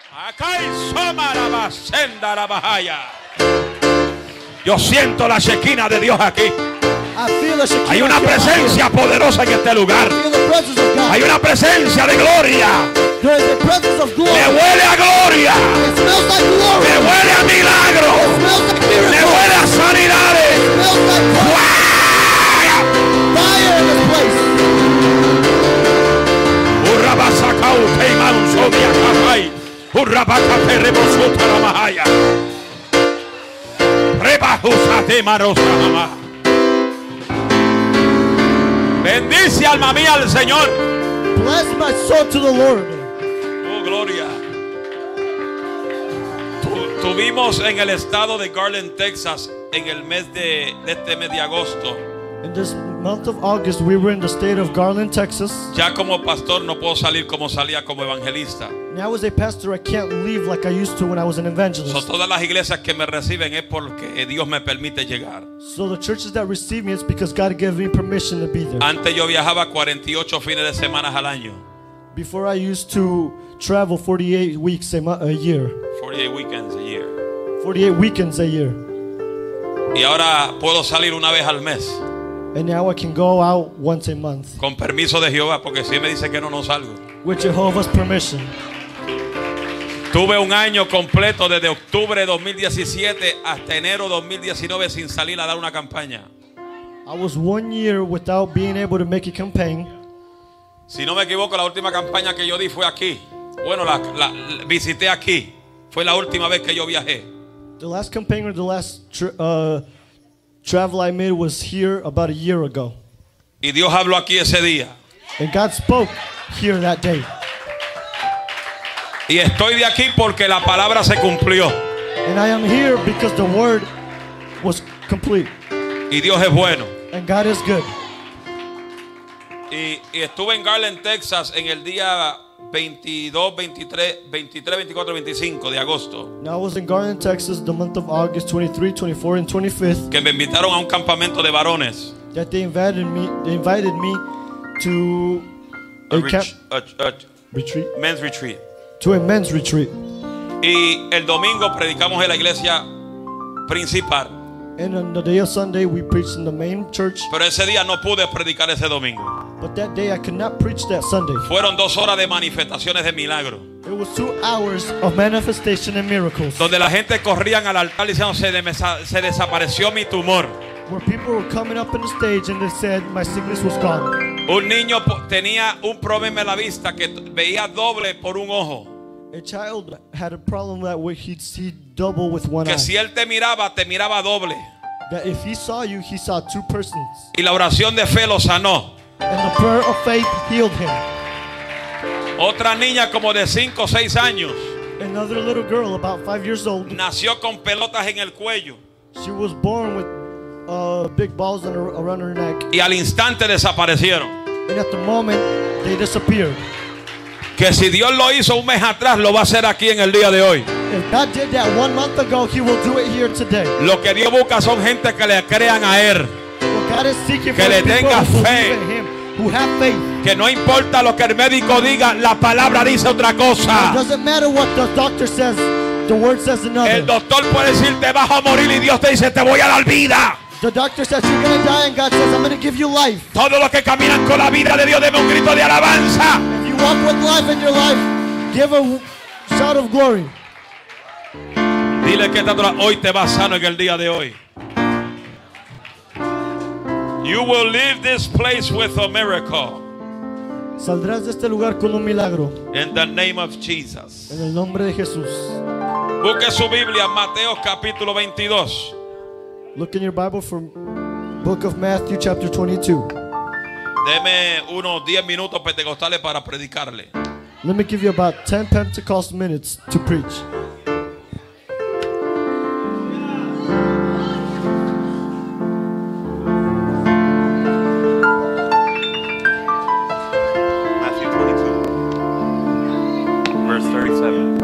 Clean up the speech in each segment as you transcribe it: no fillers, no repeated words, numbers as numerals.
Yo siento la Shekinah de Dios aquí. Hay una presencia poderosa en este lugar. Hay una presencia de gloria. Me huele a gloria. Me huele a milagro. Me huele a sanidades. Bendice alma mía al Señor. Bless my soul to the Lord. Oh, gloria. Tuvimos en el estado de Garland, Texas, en el mes de este mes de agosto. In this month of August, we were in the state of Garland, Texas. Ya como pastor no puedo salir como salía como evangelista. Now as a pastor, I can't leave like I used to when I was an evangelist. So, todas las iglesias que me reciben es porque Dios me permite llegar. So the churches that receive me, it's because God gave me permission to be there. Antes yo viajaba 48 fines de semana al año. Before I used to travel 48 weeks a year. 48 weekends a year. 48 weekends a year. Y ahora puedo salir una vez al mes. And now I can go out once a month. Con permiso de Jehová, porque si me dice que no salgo. With Jehovah's permission. Tuve un año completo desde octubre de 2017 hasta enero 2019 sin salir a dar una campaña. I was 1 year without being able to make a campaign. Si no me equivoco, la última campaña que yo di fue aquí. Bueno, visité aquí. Fue la última vez que yo viajé. The last campaign or the last travel I made was here about a year ago. Y Dios habló aquí ese día. And God spoke here that day. Y estoy de aquí porque la palabra se cumplió. And I am here because the word was complete. Y Dios es bueno. And God is good. Y estuve en Garland, Texas en el día 22, 23, 24, 25 de agosto. Now I was in Garland, Texas, the month of August 23, 24, and 25th. Que me invitaron a un campamento de varones. That they invited me to a retreat. Men's retreat. To a men's retreat. Y el domingo predicamos en la iglesia principal. And on the day of Sunday we preached in the main church. Pero ese día no pude predicar ese domingo. But that day I could not preach that Sunday. Fueron 2 horas de manifestaciones de milagro. It was 2 hours of manifestation and miracles. Donde la gente corrían al altar diciendo se desapareció mi tumor. Where people were coming up on the stage and they said my sickness was gone. Un niño tenía un problema en la vista que veía doble por un ojo. A child had a problem that he'd see double with one eye. Que si él te miraba doble. That if he saw you, he saw 2 persons. Y la oración de fe lo sanó. And the prayer of faith healed him. Otra niña como de 5 o 6 años. Another little girl about 5 years old. Nació con pelotas en el cuello. She was born with big balls around her neck. Y al instante desaparecieron. And at the moment they disappeared. Que si Dios lo hizo un mes atrás, lo va a hacer aquí en el día de hoy. If God did that 1 month ago, He will do it here today. Lo que Dios busca son gente que le crean a Él. What God is seeking Que for le people tenga who fe. believe in Him, who have faith. Que no importa lo que el médico diga, la palabra dice otra cosa. It doesn't matter what the doctor says, the word says another. El doctor puede decir te vas a morir y Dios te dice te voy a dar vida. The doctor says you're going to die and God says I'm going to give you life. Todos los que caminan con la vida de Dios, deme un grito de alabanza. If you walk with life in your life, give a shout of glory. Dile que hoy te vas sano en el día de hoy. You will leave this place with a miracle. Saldrás de este lugar con un milagro. In the name of Jesus. En el nombre de Jesús. Busque su Biblia, Mateo capítulo 22. Look in your Bible for Book of Matthew chapter 22. Deme unos 10 minutos pentecostales para predicarle. Let me give you about 10 Pentecost minutes to preach. Matthew 22, verse 37.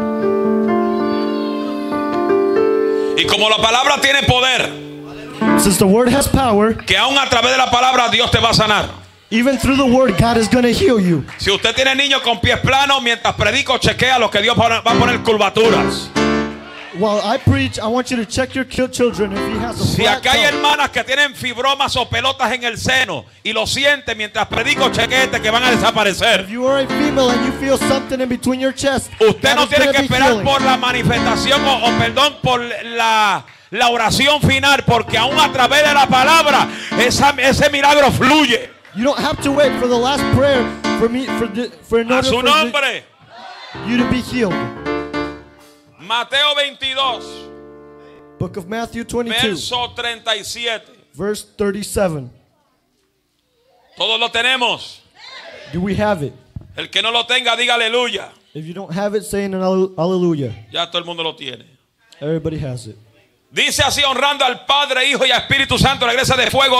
Y como la palabra tiene poder, Since the word has power, que aún a través de la palabra Dios te va a sanar. Even through the word, God is going to heal you. Si usted tiene niños con pies planos, mientras predico, chequea lo que Dios va a poner curvaturas. While I preach, I want you to check your children if he has a Si flat acá hay tongue. hermanas que tienen fibromas o pelotas en el seno y lo sienten mientras predico, chequete que van a desaparecer. If you are a female and you feel something in between your chest, Usted that no is tiene gonna que be esperar healing. por la manifestación o perdón, por la oración final, porque aún a través de la palabra ese milagro fluye. You don't have to wait for the last prayer for in A order su for nombre. you to be healed. Mateo 22, Book of Matthew 22, verso 37. verse 37. Todos lo tenemos. Do we have it? El que no lo tenga, diga aleluya. If you don't have it, say an hallelujah. Ya todo el mundo lo tiene. Everybody has it. Dice así, honrando al Padre, Hijo y al Espíritu Santo, la iglesia de fuego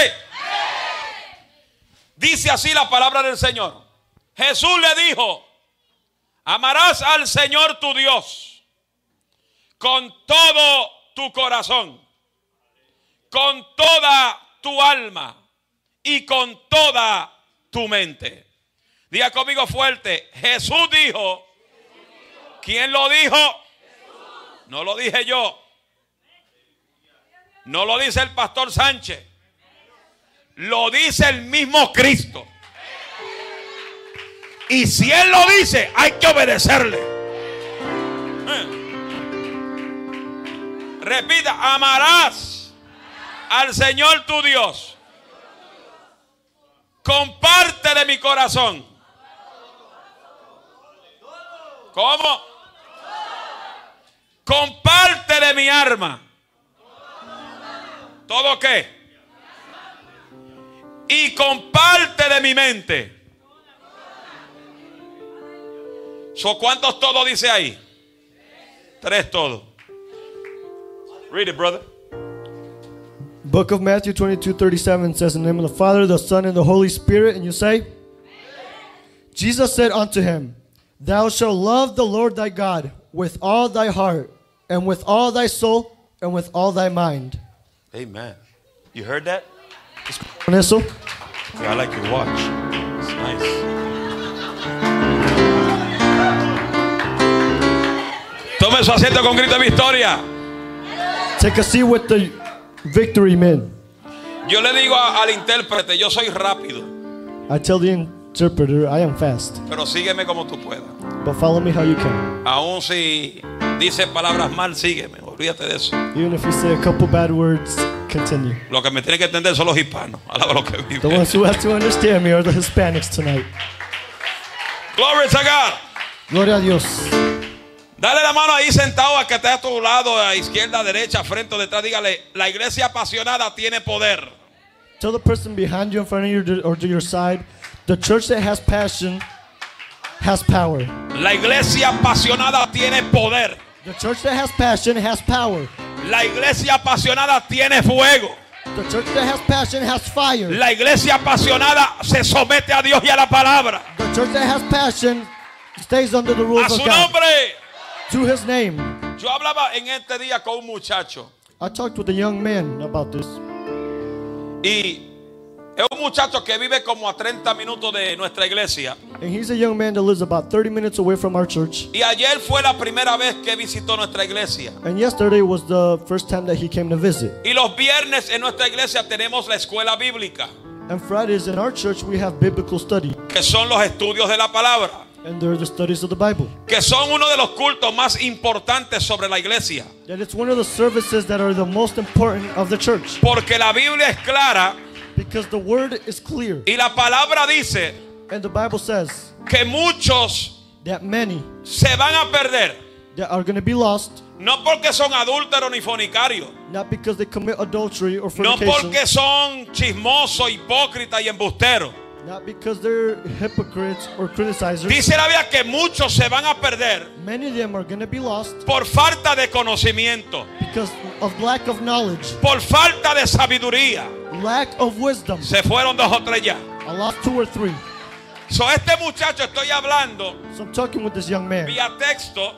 dice así la palabra del Señor. Jesús le dijo: amarás al Señor tu Dios con todo tu corazón, con toda tu alma y con toda tu mente. Diga conmigo fuerte: Jesús dijo. ¿Quién lo dijo? No lo dije yo. No lo dice el pastor Sánchez. Lo dice el mismo Cristo. Y si Él lo dice, hay que obedecerle. Repita: amarás al Señor tu Dios con parte de mi corazón. ¿Cómo? Con parte de mi alma. ¿Todo qué? Y con parte de mi mente. ¿Cuántos todo dice ahí? 3 todo. Read it, brother. Book of Matthew 22:37 says, in the name of the Father, the Son, and the Holy Spirit. And you say, Amen. Jesus said unto him, thou shalt love the Lord thy God with all thy heart, and with all thy soul, and with all thy mind. Amen. You heard that? Con eso. Yeah, I like your watch. It's nice. Tome su asiento con grito de victoria. Take a seat with the victory men. Yo le digo al intérprete: yo soy rápido, I tell the interpreter, I am fast, pero sígueme como tú puedas. but follow me how you can. Aún si dice palabras mal, sígueme. Olvídate de eso. Even if you say a couple bad words, continue. Lo que me tienen que entender son los hispanos. Alaba lo que The vive. ones who have to understand me are the Hispanics tonight. Glory to God. Gloria a Dios. Dale la mano ahí sentado al que está a tu lado, a izquierda, a derecha, frente o detrás. Dígale: la iglesia apasionada tiene poder. Tell the person behind you, in front of you, or to your side, the church that has passion has power. La iglesia apasionada tiene poder. The church that has passion has power. La iglesia apasionada tiene fuego. The church that has passion has fire. La iglesia apasionada se somete a Dios y a la palabra. The church that has passion stays under the rules A of su God. nombre. To his name. Yo hablaba en este día con un muchacho. I talked with a young man about this. Y es un muchacho que vive como a 30 minutos de nuestra iglesia. And he's a young man that lives about 30 minutes away from our church. Y ayer fue la primera vez que visitó nuestra iglesia. And yesterday was the first time that he came to visit. Y los viernes en nuestra iglesia tenemos la escuela bíblica, And Fridays in our church we have biblical study. que son los estudios de la palabra, And they're the studies of the Bible. que son uno de los cultos más importantes sobre la iglesia. That it's one of the services that are the most important of the church. Porque la Biblia es clara Because the word is clear. y la palabra dice And the Bible says que muchos that many se van a perder. that are going to be lost, No porque son adúlteros ni fornicarios. not because they commit adultery or No fornication, porque son chismosos, hipócritas y embusteros. not because they're hypocrites or criticizers. Dice la Biblia que muchos se van a perder Many of them are going to be lost por falta de conocimiento, because of lack of knowledge, por falta de sabiduría. lack of wisdom. Se fueron 2 o 3 ya. I lost 2 or 3. So, este muchacho, estoy hablando So I'm talking with this young man vía texto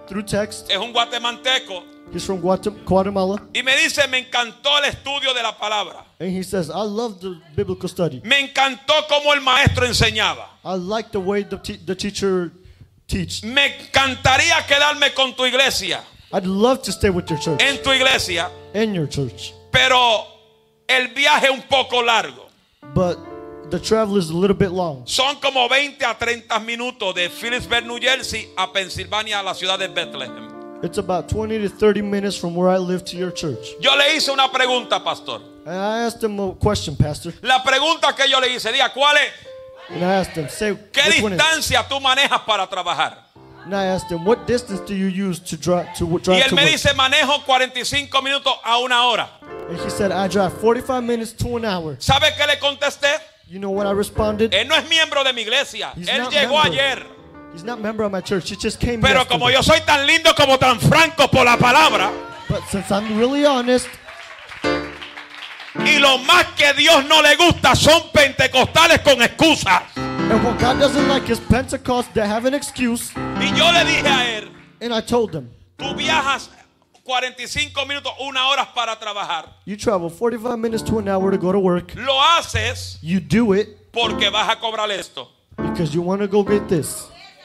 through text. Es un guatemalteco. He's from Guatemala. Y me dice, me encantó el estudio de la palabra. And he says, I love the biblical study. Me encantó cómo el maestro enseñaba. I like the way the teacher teaches. Me encantaría quedarme con tu iglesia. I'd love to stay with your church. En tu iglesia. In your church. Pero el viaje es un poco largo. But the travel is a little bit long. Son como 20 a 30 minutos de Phillipsburg, New Jersey a Pensilvania, a la ciudad de Bethlehem. It's about 20 to 30 minutes from where I live to your church. Yo le hice una pregunta, pastor. And I asked him a question, pastor. La pregunta que yo le hice, diga, ¿cuál es? And I asked him, say, ¿qué distancia tú manejas para trabajar? And I asked him, what distance do you use to drive to work? Y él me dice, manejo 45 minutos a una hora. And he said, I drive 45 minutes to an hour. ¿Sabe qué le contesté? You know what I responded? Él no es miembro de mi iglesia. He's Él not llegó member. ayer. He's not a member of my church. He just came Pero yesterday. como yo soy tan lindo como tan franco por la palabra, But since I'm really honest, y lo más que Dios no le gusta son pentecostales con excusas. and what God doesn't like is Pentecost that have an excuse. Y yo le dije a él, And I told him, tú viajas 45 minutos, una hora para trabajar. you travel 45 minutes to an hour to go to work. Lo haces You do it porque vas a cobrar esto. because you want to go get this.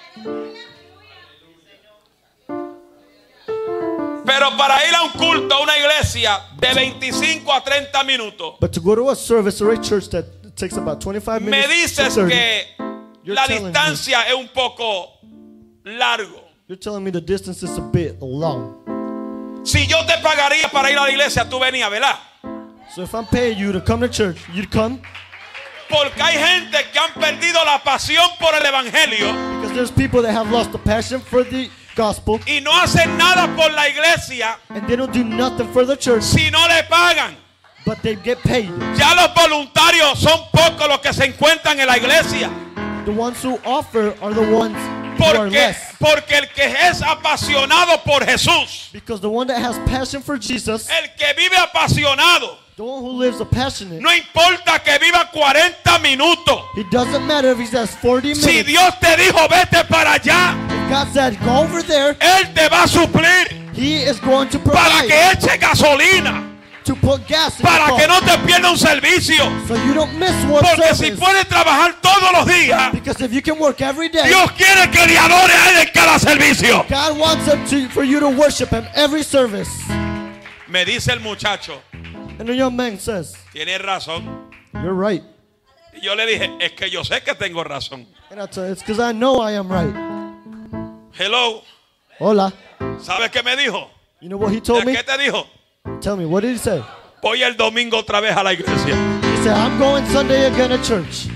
Pero para ir a un culto, a una iglesia de 25 a 30 minutos, But to go to a service or a church that takes about 25 me minutes to dices 30, que You're la telling me. distancia es un poco largo. you're telling me the distance is a bit long. Si yo te pagaría para ir a la iglesia, tú venías, ¿verdad? So if I'm paying you to come to church, you'd come? Porque hay gente que han perdido la pasión por el evangelio Because there's people that have lost the passion for the gospel y no hacen nada por la iglesia and they don't do nothing for the church, si no le pagan. but they get paid. Ya los voluntarios son pocos los que se encuentran en la iglesia. The ones who offer are the ones who are less. Porque el que es apasionado por Jesús, Because the one that has passion for Jesus, el que vive apasionado, the one who lives a passionate, no importa que viva 40 minutos. it doesn't matter if he says 40 minutes. Si Dios te dijo vete para allá, If God said go over there, Él te va a suplir he is going to para provide que eche gasolina, to put gas in para your que car, no te pierda un servicio. so you don't miss one Porque si service. puedes trabajar todos los días, Because if you can work every day, Dios quiere que le adore a Él en cada servicio. God wants for you to worship him every service. Me dice el muchacho, And the young man says, tienes razón. you're right. Y yo le dije, es que yo sé que tengo razón. And I tell you, it's because I know I am right. Hello, Hola. ¿sabes qué me dijo? You know what he told me? ¿Qué te dijo? Tell me, what did he say? Voy el domingo otra vez a la iglesia. He said, I'm going Sunday again to church.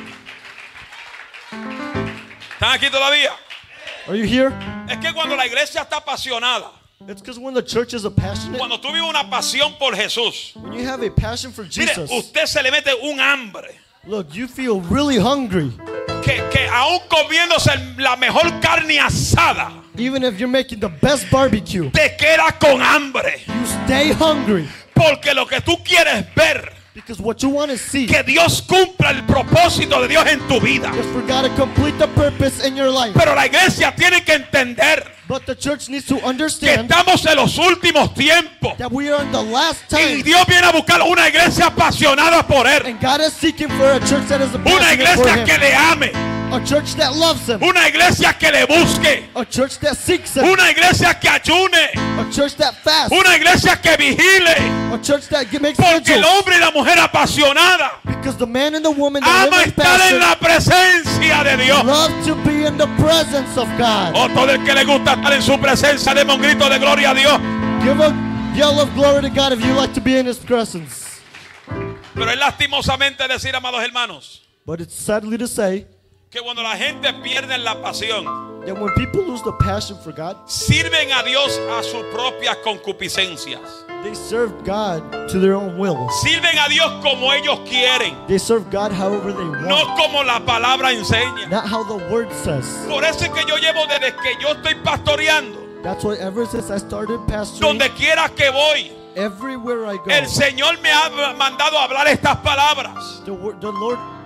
¿Están aquí todavía? Are you here? Es que cuando la iglesia está apasionada, It's because when the church is a passionate, cuando tú vives una pasión por Jesús, when you have a passion for mire, Jesus, usted se le mete un hambre look, you feel really hungry. que aún comiéndose la mejor carne asada, Even if you're making the best barbecue, te queda con hambre. you stay hungry. Porque lo que tú quieres ver, Because what you want to see que Dios cumpla el propósito de Dios en tu vida. is for God to complete the purpose in your life. Pero la iglesia tiene que entender But the church needs to que understand estamos en los últimos tiempos. that we are in the last Y time. Dios viene a buscar una iglesia apasionada por Él. And God is seeking for a church that is Una passionate for iglesia que him. le ame. A church that loves him. Una iglesia que le busque. A church that seeks him. Una iglesia que ayune. A church that fasts. Una iglesia que vigile. A church that makes Porque el vigils. hombre y la mujer apasionada Because the man and the woman that ama live in estar en passion la presencia de Dios. love to be in the presence of God. O todo el que le gusta estar en su presencia, demos un grito de gloria a Dios. Give a yell of glory to God if you like to be in his presence. Pero es lastimosamente decir, amados hermanos, But it's sadly to say que cuando la gente pierde la pasión, that when people lose the passion for God, sirven a Dios a sus propias concupiscencias. they serve God to their own will. Sirven a Dios como ellos quieren, They serve God however they want, no como la palabra enseña. not how the word says. Por eso es que yo llevo desde que yo estoy pastoreando, That's why ever since I started pastoring, donde quiera que voy, everywhere I go, el Señor me ha mandado a hablar estas palabras. the Lord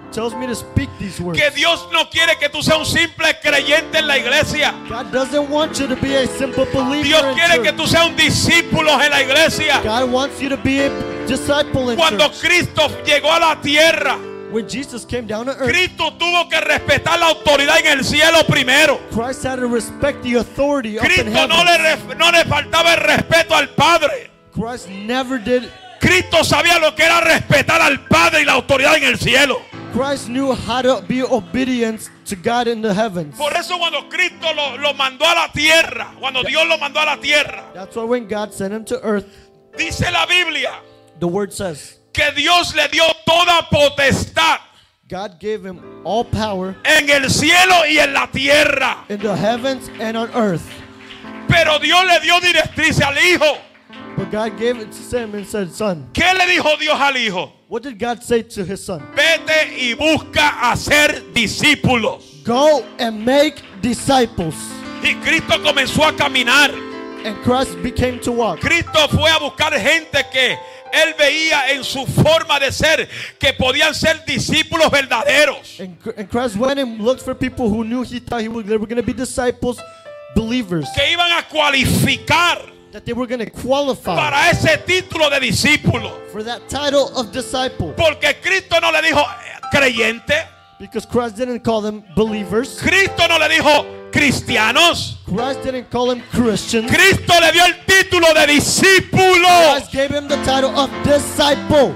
tells me to speak these words. Que Dios no quiere que tú seas un simple creyente en la iglesia. God doesn't want you to be a simple believer Dios in quiere church. que tú seas un discípulo en la iglesia. God wants you to be a disciple in Cuando church. Cristo llegó a la tierra, When Jesus came down to earth, Cristo tuvo que respetar la autoridad en el cielo primero. Christ had to respect the authority up in Cristo heaven. no le faltaba el respeto al Padre. Christ never did. Cristo sabía lo que era respetar al Padre y la autoridad en el cielo. Christ knew how to be obedient to God in the heavens. Por eso cuando Cristo lo mandó a la tierra, cuando Dios lo mandó a la tierra, That's why when God sent him to earth, dice la Biblia the word says, que Dios le dio toda potestad God gave him all power en el cielo y en la tierra. in the heavens and on earth. Pero Dios le dio directriz al Hijo. But God gave it to him and said, son, ¿Qué le dijo Dios al Hijo? what did God say to his son? Vete y busca hacer discípulos. Go and make disciples. Y Cristo comenzó a caminar. And Christ became to walk. Cristo fue a buscar gente que él veía en su forma de ser que podían ser discípulos verdaderos. And Christ went and looked for people who knew he thought they were going to be disciples, believers, Que iban a cualificar that they were going to qualify para ese título de discípulo. for that title of disciple. Porque Cristo no le dijo creyente. Because Christ didn't call them believers. Cristo no le dijo cristianos. Christ didn't call them Christians. Cristo le dio el título de discípulo. Christ gave him the title of disciple.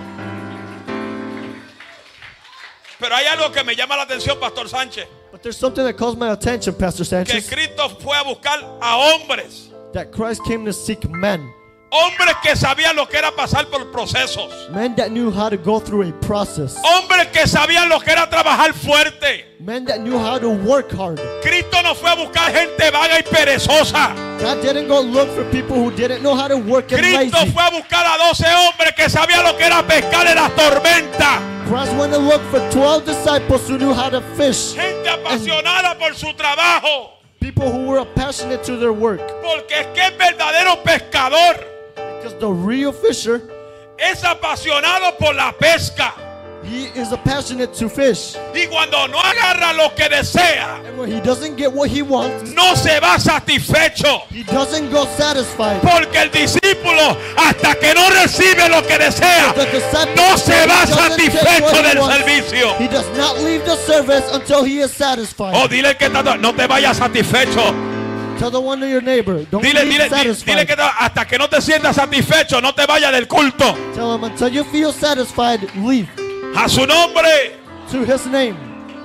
Pero hay algo que me llama la atención, Pastor Sánchez. But there's something that calls my attention, Pastor Que Sanchez, Cristo fue a buscar a hombres. that Christ came to seek men. Hombres que sabían lo que era pasar por procesos. Men that knew how to go through a process. Hombres que sabían lo que era trabajar fuerte. Men that knew how to work hard. Cristo no fue a buscar gente vaga y perezosa. God didn't go look for people who didn't know how to work and Cristo lazy. fue a buscar a 12 hombres que sabían lo que era pescar en las tormentas. Christ went to look for 12 disciples who knew how to fish. Gente apasionada por su trabajo. People who were passionate to their work. Porque es que el verdadero pescador Because the real fisher, es apasionado por la pesca. he is a passionate to fish. Y cuando no agarra lo que desea, And when he doesn't get what he wants, no se va satisfecho. he doesn't go satisfied. Porque el discípulo, hasta que no recibe lo que desea, The disciple no se va doesn't take satisfecho what he del wants. servicio. He does not leave the service until he is satisfied. Oh, dile que no te vayas satisfecho. Tell the one to your neighbor, don't Dile leave satisfied. que hasta que no te sientas satisfecho, no te vayas del culto. Tell him until you feel satisfied, leave. A su nombre. To his name.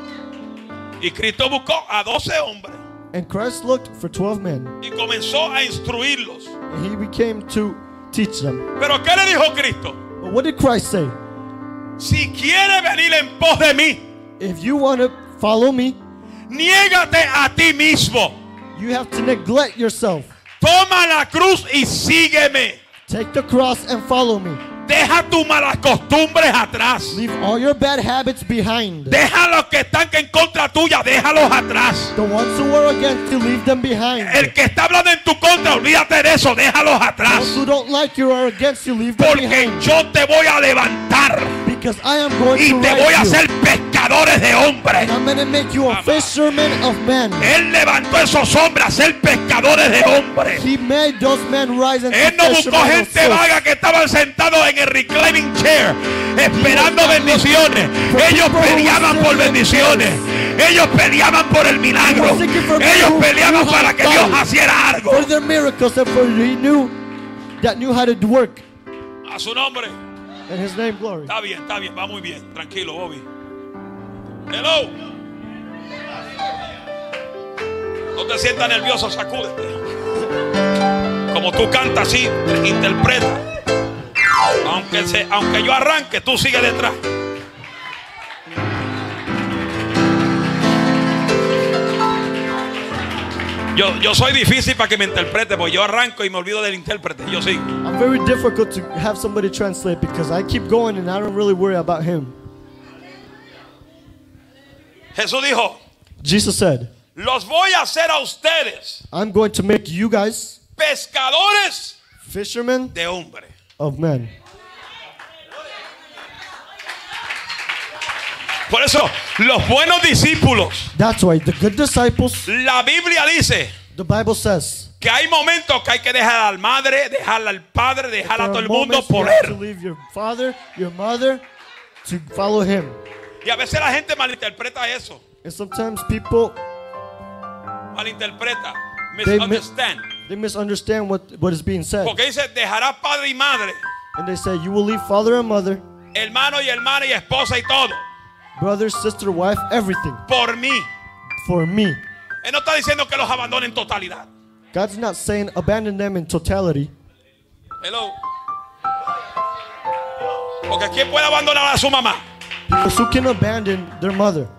Y Cristo buscó a 12 hombres And Christ looked for 12 men. y comenzó a instruirlos. And he became to teach them. Pero ¿qué le dijo Cristo? But what did Christ say? Si quiere venir en pos de mí, If you want to follow me, niégate a ti mismo. you have to neglect yourself. Toma la cruz y sígueme. Take the cross and follow me. Deja tus malas costumbres atrás. Leave all your bad habits behind. Deja los que están en contra tuya, déjalos atrás. The ones who are against you, leave them behind. El que está hablando en tu contra, olvídate de eso, déjalos Those atrás. who don't like you or are against you, leave them Porque behind. yo te voy a levantar Because I am going y to te voy a rise you. hacer pescadores de hombres. And I'm going to make you a fisherman of men. Él levantó a esos hombres a ser pescadores de hombres. He made those men rise and Él no buscó fishermen of gente souls. vaga que estaban sentados en el reclining chair esperando bendiciones. Ellos peleaban por bendiciones. Ellos peleaban por el milagro. Ellos peleaban para que Dios hiciera algo. For their miracles and for he knew how to work. A su nombre. In his name, glory. Está bien, va muy bien. Tranquilo, Bobby. Hello. No te sientas nervioso, sacúdete. Como tú cantas así, interpreta. Aunque yo arranque, tú sigue detrás. Yo soy difícil para que me interprete, porque yo arranco y me olvido del intérprete. Yo sigo. I'm very difficult to have somebody translate because I keep going and I don't really worry about him. Jesús dijo: Jesus said, los voy a hacer a ustedes I'm going to make you guys pescadores fishermen de hombres. of men. Por eso, los buenos discípulos, That's why the good disciples, la Biblia dice the Bible says, que hay momentos que hay que dejar al madre, dejar al padre, dejar a todo el mundo por you have to él. leave your father, your mother, to follow him. Y a veces la gente malinterpreta eso. And sometimes people, Malinterpreta. Misunderstand. they misunderstand what is being said. Porque dice, dejará padre y madre, And they say, you will leave father and mother, hermano y hermana y esposa y todo, brother, sister, wife, everything, por mí. for me. Él no está diciendo que los abandone en totalidad. God's not saying abandon them in totality. Hello. Porque ¿quién puede abandonar a su mamá? Because who can abandon their mother?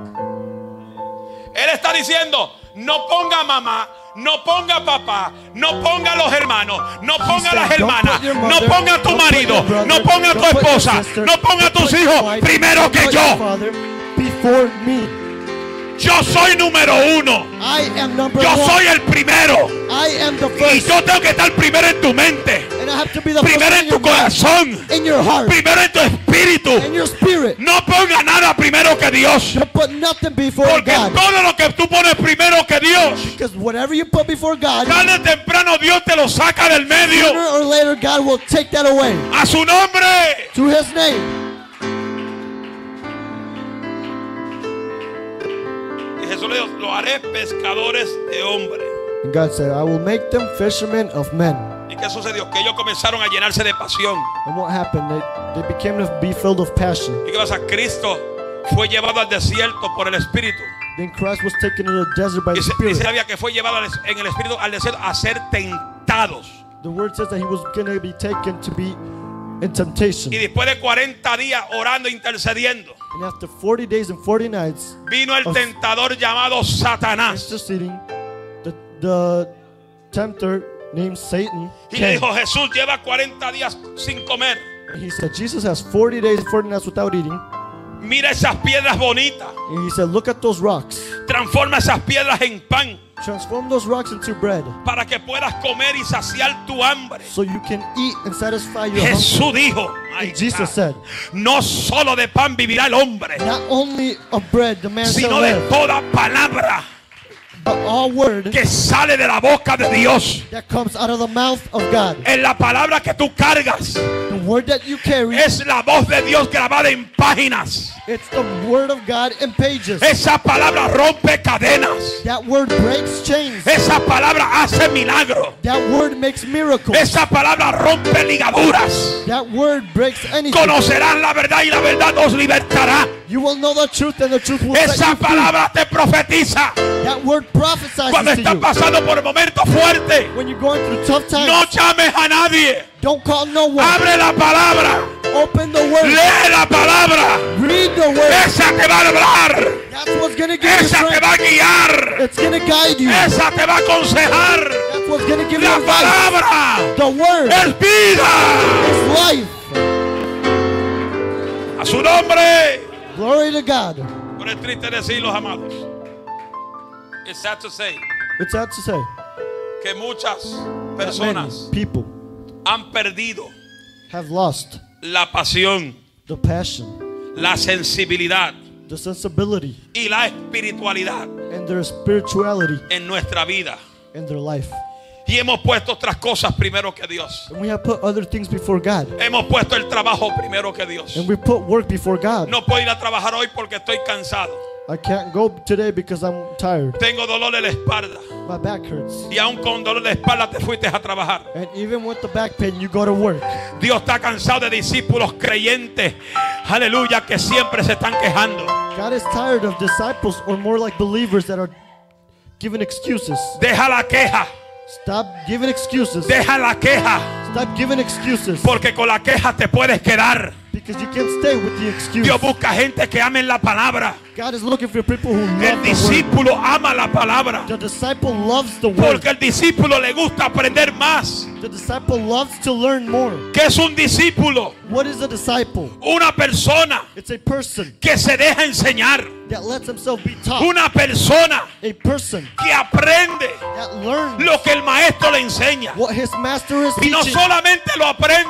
Él está diciendo, no ponga mamá, no ponga papá, no ponga los hermanos, no ponga las hermanas, no ponga tu marido, no ponga tu esposa, no ponga tus hijos primero que yo. Before me. Yo soy número uno. I am number Yo one. soy el primero. I am the Y first. yo tengo que estar primero en tu mente, And I have to be the primero first en tu corazón, in your heart, primero en tu espíritu. in your spirit. No ponga nada primero que Dios. Don't put nothing before Porque God. todo lo que tú pones primero que Dios, Because whatever you put before God, tarde o temprano Dios te lo saca del medio. sooner or later God will take that away. A su nombre. To His name. Y Jesús le dijo, lo haré pescadores de hombres. And God said, I will make them fishermen of men. ¿Y qué sucedió? Que ellos comenzaron a llenarse de pasión. And what happened? They became to be filled of passion. ¿Y qué pasa? Cristo fue llevado al desierto por el Espíritu. Then Christ was taken to the desert by the Dice Spirit. la Biblia que fue llevado en el Espíritu al desierto a ser tentados. The word says that He was going to be taken to be in temptation. Y después de 40 días orando e intercediendo, And after 40 days and 40 nights vino el tentador llamado Satanás. interceding, the tempter named Satan Y le came. dijo, Jesús lleva 40 días sin comer. And he said, Jesus has 40 days and 40 nights without eating. Mira esas piedras bonitas. And he said, look at those rocks. Transforma esas piedras en pan Transform those rocks into bread para que puedas comer y saciar tu hambre. so you can eat and satisfy your hunger. Jesús dijo, ay, And Jesus said, no solo de pan vivirá el hombre, not only of bread the man shall sino de live, toda palabra but all word que sale de la boca de Dios. that comes out of the mouth of God. En la palabra que tú cargas The word that you carry, es la voz de Dios grabada en páginas. it's the word of God in pages. Esa palabra rompe cadenas. That word breaks chains. Esa palabra hace milagro. That word makes miracles. Esa palabra rompe ligaduras. That word breaks anything. Conocerán la verdad y la verdad os libertará. You will know the truth and the truth will set Esa you free. palabra te profetiza. That word prophesies Cuando to estás you. pasando por momentos fuertes, When you're going through tough times, no llames a nadie. don't call no one. Abre la palabra. Open the word. Lee la palabra. Read the word. Esa te va a hablar. That's what's going to give you Esa te strength. va a guiar. It's going to guide you. Esa te va a aconsejar. That's what's going to give you La advice. palabra The word es vida. is life. A su nombre. Glory to God. Pero es triste decirlo, amados. It's sad to say It's sad to say que muchas that personas many people han perdido have lost la pasión, the passion, la sensibilidad the sensibility, y la espiritualidad and their spirituality en nuestra vida. in their life. Y hemos puesto otras cosas primero que Dios. And we have put other things before God. Hemos puesto el trabajo primero que Dios. And we put work before God. No puedo ir a trabajar hoy porque estoy cansado. I can't go today because I'm tired. Tengo dolor en la espalda. My back hurts. Y aún con dolor de espalda te fuiste a trabajar. And even with the back pain, you go to work. Dios está cansado de discípulos creyentes, aleluya, que siempre se están quejando. God is tired of disciples, or more like believers, that are giving excuses. Deja la queja, Stop giving excuses. deja la queja, Stop giving excuses. porque con la queja te puedes quedar. Because you can't stay with the excuse. Dios busca gente que amen la palabra. God is looking for people who love El the word. discípulo ama la palabra, The disciple loves the word. porque el discípulo le gusta aprender más. The disciple loves to learn more. ¿Qué es un discípulo? What is a disciple? Una persona It's a person que se deja enseñar. that lets himself be taught. Una persona A person que aprende that learns lo que el maestro le enseña. what his master is Y no teaching. solamente lo aprende,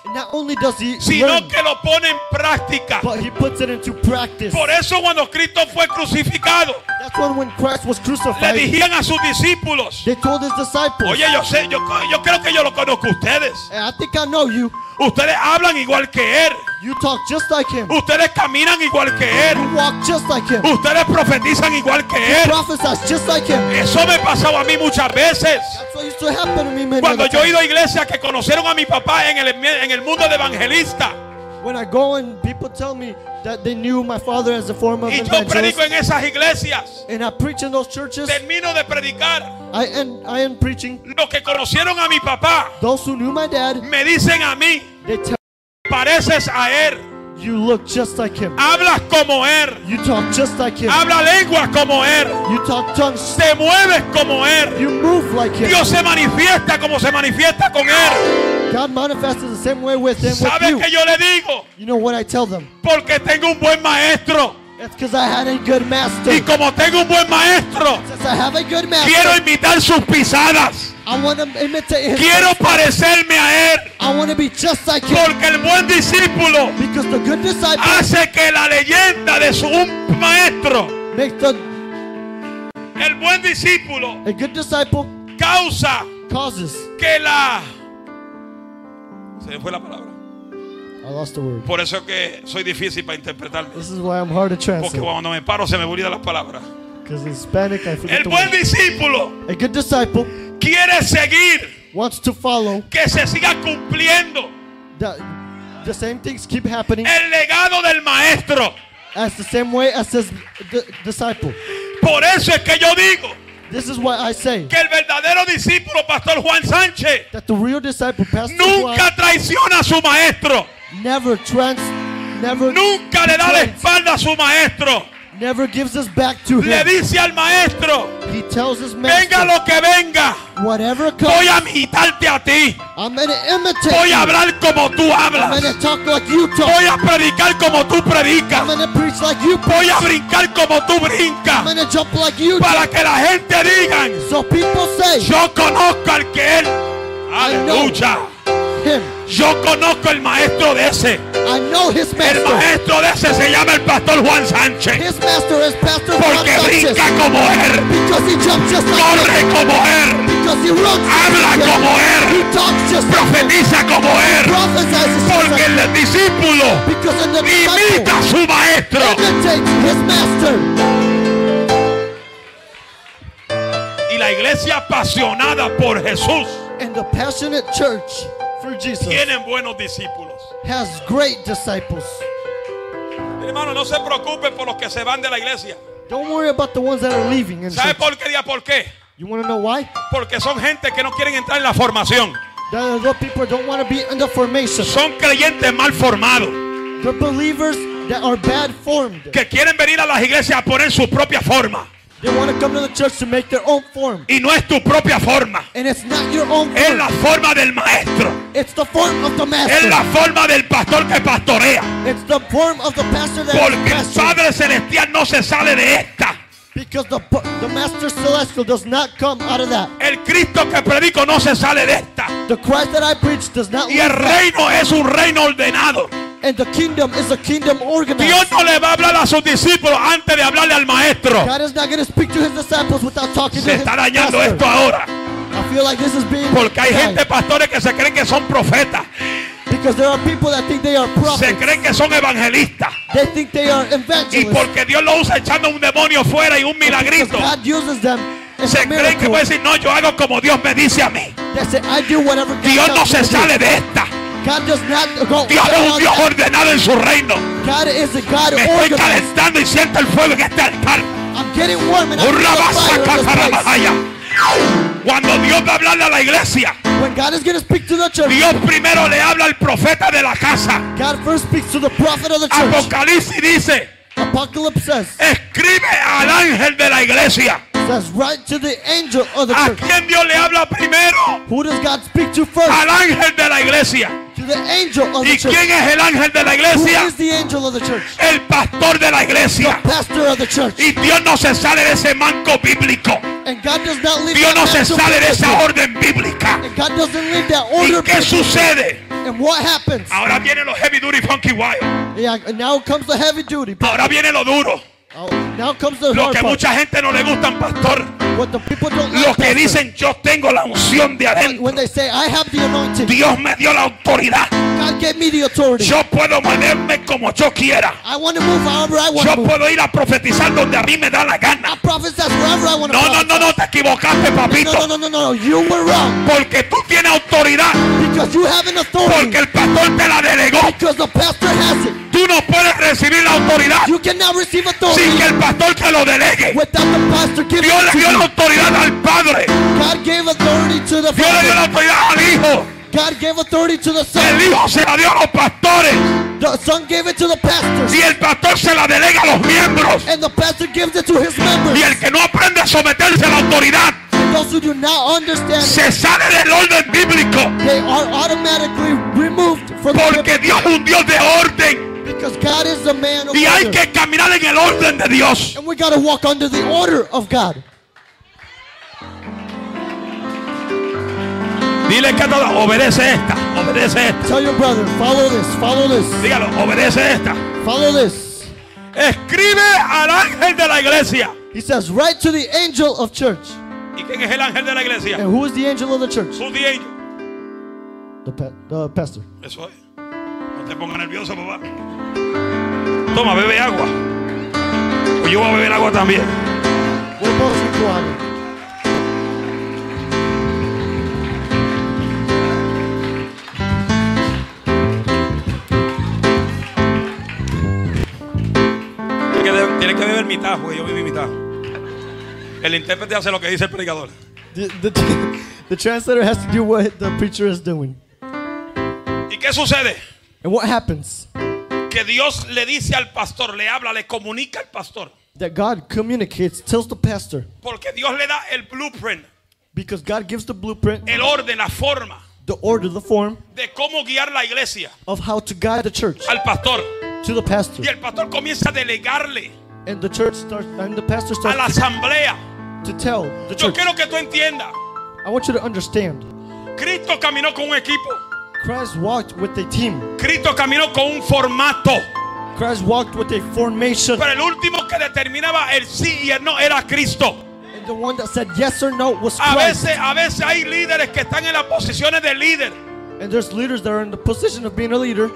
not only does he sino learn, que lo pone en práctica. but he puts it into practice. Por eso cuando Cristo fue crucificado, That's when Christ was le crucified, dijeron a sus discípulos, they told his disciples, oye, yo sé, yo creo que yo lo conozco a ustedes. "Hey, I think I know you. Ustedes hablan igual que Él. You talk just like him. Ustedes caminan igual que Él. You walk just like him. Ustedes profetizan igual que You Él. prophesy just like him." Eso me pasaba a mí muchas veces. That's what used to happen to me many Cuando other yo he times. ido a iglesias que conocieron a mi papá en el mundo de evangelista. When I go and people tell me that they knew my father as a form of Y yo evangelist, predico en esas iglesias. and I preach in those churches, Termino de predicar. I am preaching. Los que conocieron a mi papá Those who knew my dad, me dicen a mí, they tell pareces a Él. you look just like him. Hablas como Él. You talk just like him. Habla lenguas como Él. You talk tongues. Te mueves como Él. You move like him. Dios se manifiesta como se manifiesta con Él. God manifests the same way with him with ¿Sabes you. qué yo le digo? You know what I tell them? Porque tengo un buen maestro. It's because I had a good master. Y como tengo un buen maestro, Since I have a good master, quiero imitar sus pisadas. I want to imitate his Quiero footsteps. parecerme a Él. I want to be just like him. Porque el buen discípulo Because the good disciple hace que la leyenda de un maestro, makes el buen discípulo, a good disciple causa causes. que la... Se me fue la palabra. I lost the word. Por eso es que soy difícil para interpretarme. This is why I'm hard to Porque translate. cuando me paro se me olvidan las palabras. Because in Hispanic I forget El the buen word. discípulo A good disciple quiere seguir, wants to follow que se siga cumpliendo the same things keep happening el legado del maestro. as the same way as his disciple. Por eso es que yo digo This is why I say que el verdadero discípulo, Pastor Juan Sánchez, that the real disciple, Pastor Juan, nunca traiciona a su maestro. never Nunca le da la espalda a su maestro. never gives us back to Le him. dice al maestro, He tells his venga master, lo que venga, whatever voy comes, a imitarte a ti. I'm going to imitate Voy a you. hablar como tú I'm hablas. going to talk like you talk. Voy a predicar como tú predicas. I'm going to preach like you Voy preach. a brincar como tú I'm brincas. going to jump like you Para jump. que la gente digan, So people say, yo conozco al que él. I know Aleluya. him. Yo conozco el maestro de ese. I know his El master. maestro de ese se llama el Pastor Juan Sánchez. His master is Pastor Juan Porque Sanchez. brinca como él. Because he jumps just like Corre him. como él. Because he runs Habla just like como him. él. He talks just like him. Profetiza como él. Prophesies just Porque like him. el discípulo Because in the imita a disciple su maestro. imitates his master. Y la iglesia apasionada por Jesús And the passionate church for Jesus tienen buenos discípulos. has great disciples. Hermano, no se preocupen por los que se van de la iglesia. Don't worry about the ones that are leaving. In ¿Sabe church. por qué? ¿Por qué? You want to know why? Porque son gente que no quieren entrar en la formación. The people don't want to be in the formation. Son creyentes mal formados The believers that are bad formed. que quieren venir a las iglesias a poner su propia forma. They want to come to the church to make their own form. Y no es tu propia forma. And it's not your own Es form. la forma del maestro. It's the form of the Es master. la forma del pastor que pastorea. It's the form of the pastor that Porque is el pastor. Padre Celestial no se sale de esta. Because the master celestial does not come out of that. El Cristo que predico no se sale de esta. The Christ that I preach does not Y leave el that. reino es un reino ordenado. And the kingdom is a kingdom organized. Dios no le va a hablar a sus discípulos antes de hablarle al maestro. God is not going to speak to his disciples without talking to Se his está dañando master. esto ahora. I feel like this is being Porque hay died. gente, pastores, que se creen que son profetas. Because there are people that think they are Se prophets. creen que son evangelistas. They think they are Y evangelists. porque Dios lo usa echando un demonio fuera y un Because milagrito, God uses them in se a creen que miracle. puede decir, no, yo hago como Dios me dice a mí. They say, I do whatever God Dios no tells me se to do. sale de esta. God does not go Dios es un beyond Dios that. ordenado en su reino. God is a God Me estoy organized. calentando y siento el fuego en este altar. I'm getting warm and I feel Urra the basa fire in this place. catarabajaya. Cuando Dios va a hablarle a la iglesia, When God is going to speak to the church, Dios primero le habla al profeta de la casa. God first speaks to the prophet of the church. Apocalipsis dice, Apocalypse says, escribe al ángel de la iglesia. write to the angel of the ¿A church. quién Dios le habla primero? Who does God speak to first? Al ángel de la iglesia. To the angel of the ¿Y church. quién es el ángel de la Who iglesia? is the angel of the church? El pastor de la iglesia. Pastor of the church. Y Dios no se sale de ese manco bíblico. And God does not leave Dios that no se natural sale de esa position. orden bíblica. And God doesn't leave that ¿Y order. qué sucede? And And what happens? Ahora vienen los heavy duty funky wild. Yeah, and now comes the heavy duty. Ahora viene lo duro. Now comes the Lo hard que part. mucha gente no le gustan, pastor. What the people don't Los like, que pastor. dicen yo tengo la unción de adentro. When they say I have the anointing, Dios me dio la autoridad. God gave me the authority. Yo puedo moverme como yo quiera. I want to move however I want Yo to move. puedo ir a profetizar donde a mí me da la gana. I prophesy wherever I want to No, te equivocaste, papito. No, you were wrong. Porque tú tienes autoridad. Because you have an authority. Porque el pastor te la delegó. Because the pastor has it. Tú no puedes recibir la autoridad You cannot receive authority sin que el pastor te lo delegue. without the pastor giving Dios le it to dio la you. autoridad al Padre. God gave authority to the Dios le dio la Father. autoridad al Hijo. God gave authority to the El Son. Hijo se la dio a los pastores. The Son gave it to the pastors. Y el pastor se la delega a los miembros. And the pastor gives it to his members. Y el que no aprende a someterse a la autoridad And those who do not understand, se sale del orden bíblico. they are automatically removed from the Porque Dios es un Dios de orden. because God is the man of Y hay order. que caminar en el orden de Dios. And we got to walk under the order of God. Dile que todo, obedece esta, obedece esta. Tell your brother, follow this, follow this, Dígalo, obedece esta. follow this. Escribe al ángel de la iglesia. He says, write to the angel of church. ¿Y quién es el ángel de la iglesia? And who is the angel of the church? Who's the angel? The pastor. Eso es. No te pongas nervioso, papá. Toma, bebe agua. Pues yo voy a beber agua también. We're both equal. Tienes que beber mitad, porque yo bebí mitad. El intérprete hace lo que dice el predicador. The translator has to do what the preacher is doing. ¿Y qué sucede? And what happens? Que Dios le dice al pastor, le habla, le comunica al pastor. That God communicates, tells the pastor. Porque Dios le da el blueprint, Because God gives the blueprint, el orden, la forma the order, the form de cómo guiar la iglesia of how to guide the church al pastor. to the pastor. Y el pastor comienza a delegarle And the church starts, and the pastor a la starts asamblea. to tell the Yo church. quiero que tú entiendas. I want you to understand. Cristo caminó con un equipo. Christ walked with a team. Cristo caminó con un formato. Christ walked with a formation. Pero el último que determinaba el sí y el no era Cristo. And the one that said yes or no was A Christ. veces hay líderes que están en las posiciones de líder. And there's leaders that are in the position of being a leader.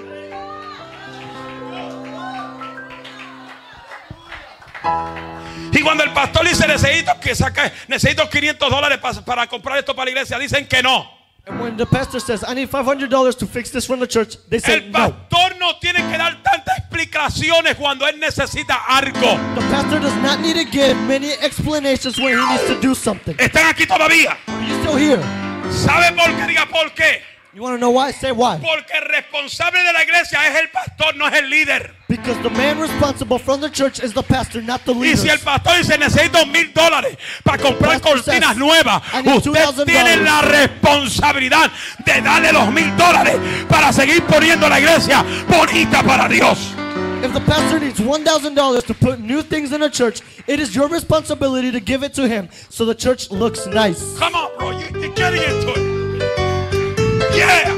Y cuando el pastor dice necesito $500 para comprar esto para la iglesia, dicen que no. And when the pastor says, I need $500 to fix this from the church, they say El no. pastor no tiene que dar tantas explicaciones cuando él necesita algo. The pastor does not need to give many explanations when he needs to do something. ¿Están aquí todavía? Are you still here? ¿Sabe por qué? Diga por qué. You want to know why? Say why. Porque el responsable de la iglesia es el pastor, no es el líder. Because the man responsible from the church is the pastor, not the Y leader. si el pastor dice necesito $1,000 para comprar pastor cortinas says, nuevas, "I need usted $2,000. tiene la responsabilidad de darle los $1,000 para seguir poniendo la iglesia bonita para Dios. If the pastor needs $1,000 to put new things in a church, it is your responsibility to give it to him so the church looks nice. Come on, bro, you're getting into it. Yeah.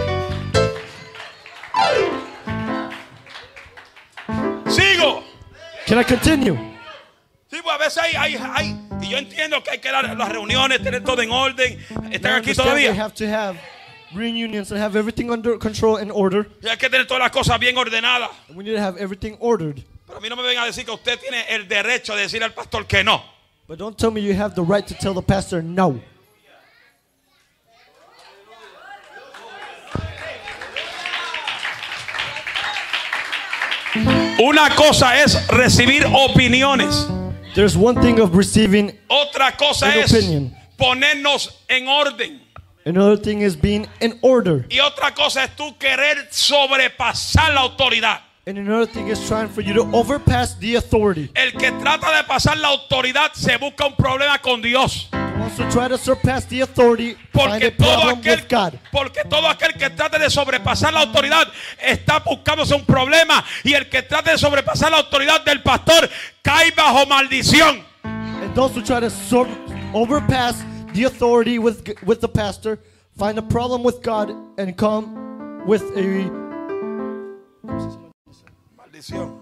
Sigo. Can I continue? Sí, pues a veces hay, y yo entiendo que hay que dar las reuniones, tener todo en orden. Están aquí We todavía. have to have reunions and have everything under control and order. Y hay que tener todas las cosas bien ordenadas. We need to have everything ordered. Pero a mí no me vengan a decir que usted tiene el derecho de decir al pastor que no. But don't tell me you have the right to tell the pastor no. Una cosa es recibir opiniones. There's one thing of receiving, Otra cosa An es opinion. ponernos en orden. another thing is being in order, Y otra cosa es tú querer sobrepasar la autoridad. and another thing is trying for you to overpass the authority. El que trata de pasar la autoridad se busca un problema con Dios. Also try to surpass the authority, find a problem with God. Porque todo aquel que trate de sobrepasar la autoridad está buscándose un problema. Y el que trate de sobrepasar la autoridad del pastor cae bajo maldición. And those who try to overpass the authority with the pastor find a problem with God and come with a maldición.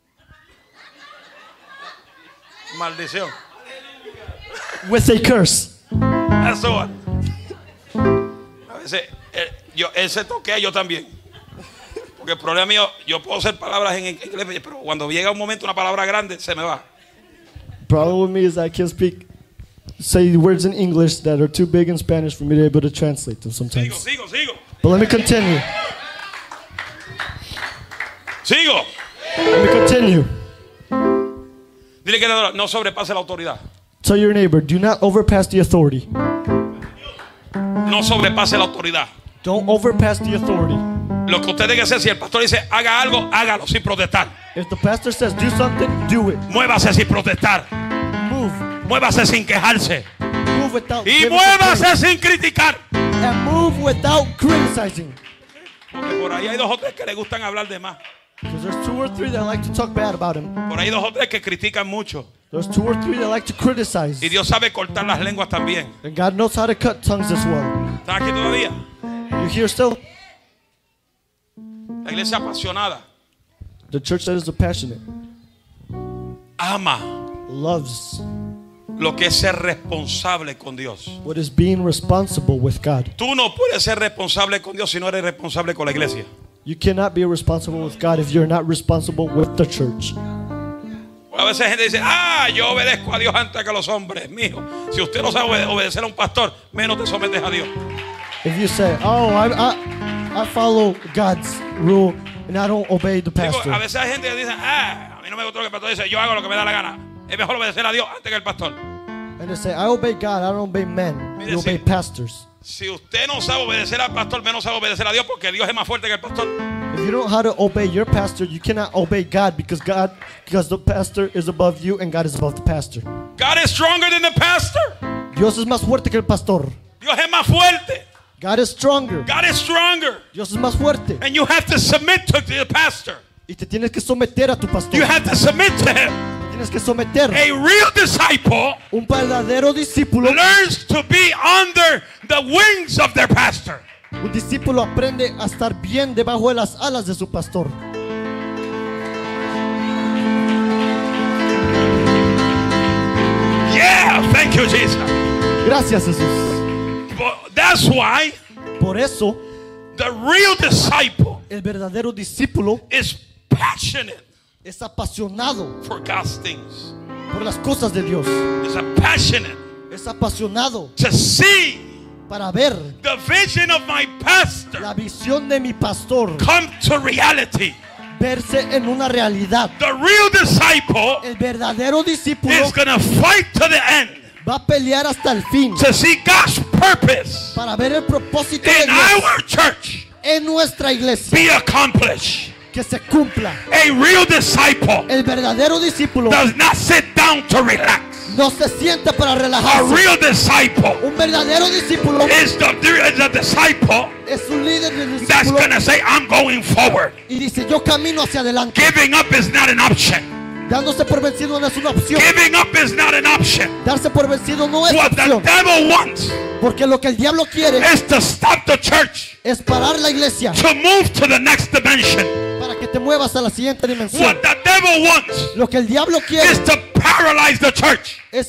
Maldición. With a curse. Eso. A veces él se toquea, yo también. Porque el problema mío, yo puedo hacer palabras en inglés, pero cuando llega un momento una palabra grande se me va. Problem with me is I can't say words in English that are too big in Spanish for me to be able to translate them sometimes. Sigo. But let me continue. Sigo. Let me continue. Dile que no sobrepase la autoridad. Tell your neighbor, do not overpass the authority. No sobrepase la autoridad. Don't overpass the authority. Lo que usted debe hacer, si el pastor dice haga algo, hágalo sin protestar. If the pastor says do something, do it. Muévase sin protestar. Move. Muévase sin quejarse. Move without Y muévase sin criticar. And move without criticizing. Porque por ahí hay 2 o 3 que le gustan hablar de más. Because there's 2 or 3 that like to talk bad about him. Por ahí 2 o 3 que critican mucho. There's 2 or 3 that like to criticize. Y Dios sabe cortar las lenguas también. And God knows how to cut tongues as well. ¿Están aquí todavía? You here still? La iglesia apasionada The church that is passionate ama loves lo que es ser responsable con Dios. what is being responsible with God. Tú no puedes ser responsable con Dios si no eres responsable con la iglesia. You cannot be responsible with God if you're not responsible with the church. A veces gente dice, yo obedezco a Dios antes que a los hombres. Mijo, si usted no sabe obedecer a un pastor, menos te sometes a Dios. If you say, I follow God's rule and I don't obey the pastor. A veces hay gente que dice, a mí no me gusta lo que el pastor dice, yo hago lo que me da la gana. Es mejor obedecer a Dios antes que al pastor. And they say, I obey God, I don't obey men. Mire, You obey pastors. Si usted no sabe obedecer al pastor, menos sabe obedecer a Dios, porque Dios es más fuerte que el pastor. If you don't know how to obey your pastor, you cannot obey God because the pastor is above you and God is above the pastor. God is stronger than the pastor. Dios es más fuerte que el pastor. Dios es más fuerte. God is stronger. God is stronger. Dios es más fuerte. And you have to submit to the pastor. Y te tienes que someter a tu pastor. You have to submit to him. Tienes que someter. A real disciple Un verdadero discípulo. learns to be under the wings of their pastor. Un discípulo aprende a estar bien debajo de las alas de su pastor. Yeah, thank you, Jesus. Gracias, Jesús. But that's why Por eso, the real disciple el verdadero discípulo is passionate es apasionado for God's things. por las cosas de Dios. Is passionate Es apasionado to see para ver the vision of my pastor la visión de mi pastor come to reality. verse en una realidad. The real disciple El verdadero discípulo is going to fight to the end va a pelear hasta el fin to see God's purpose para ver el propósito de in Dios our church en nuestra iglesia be accomplished. que se cumpla. A real disciple El verdadero discípulo does not sit down to relax. no se sienta para A relajarse. real disciple Un verdadero discípulo is the disciple es un líder del that's discípulo going to say, I'm going forward. y dice, yo camino hacia adelante. Giving up is not an option. Dándose por vencido no es una opción. Giving up is not an option. Darse por vencido no es What the opción. devil wants Porque lo que el diablo quiere is to stop the church, es parar la iglesia to move to the next dimension. para que te muevas a la siguiente dimensión. What the devil wants Lo que el diablo quiere is to paralyze the church. es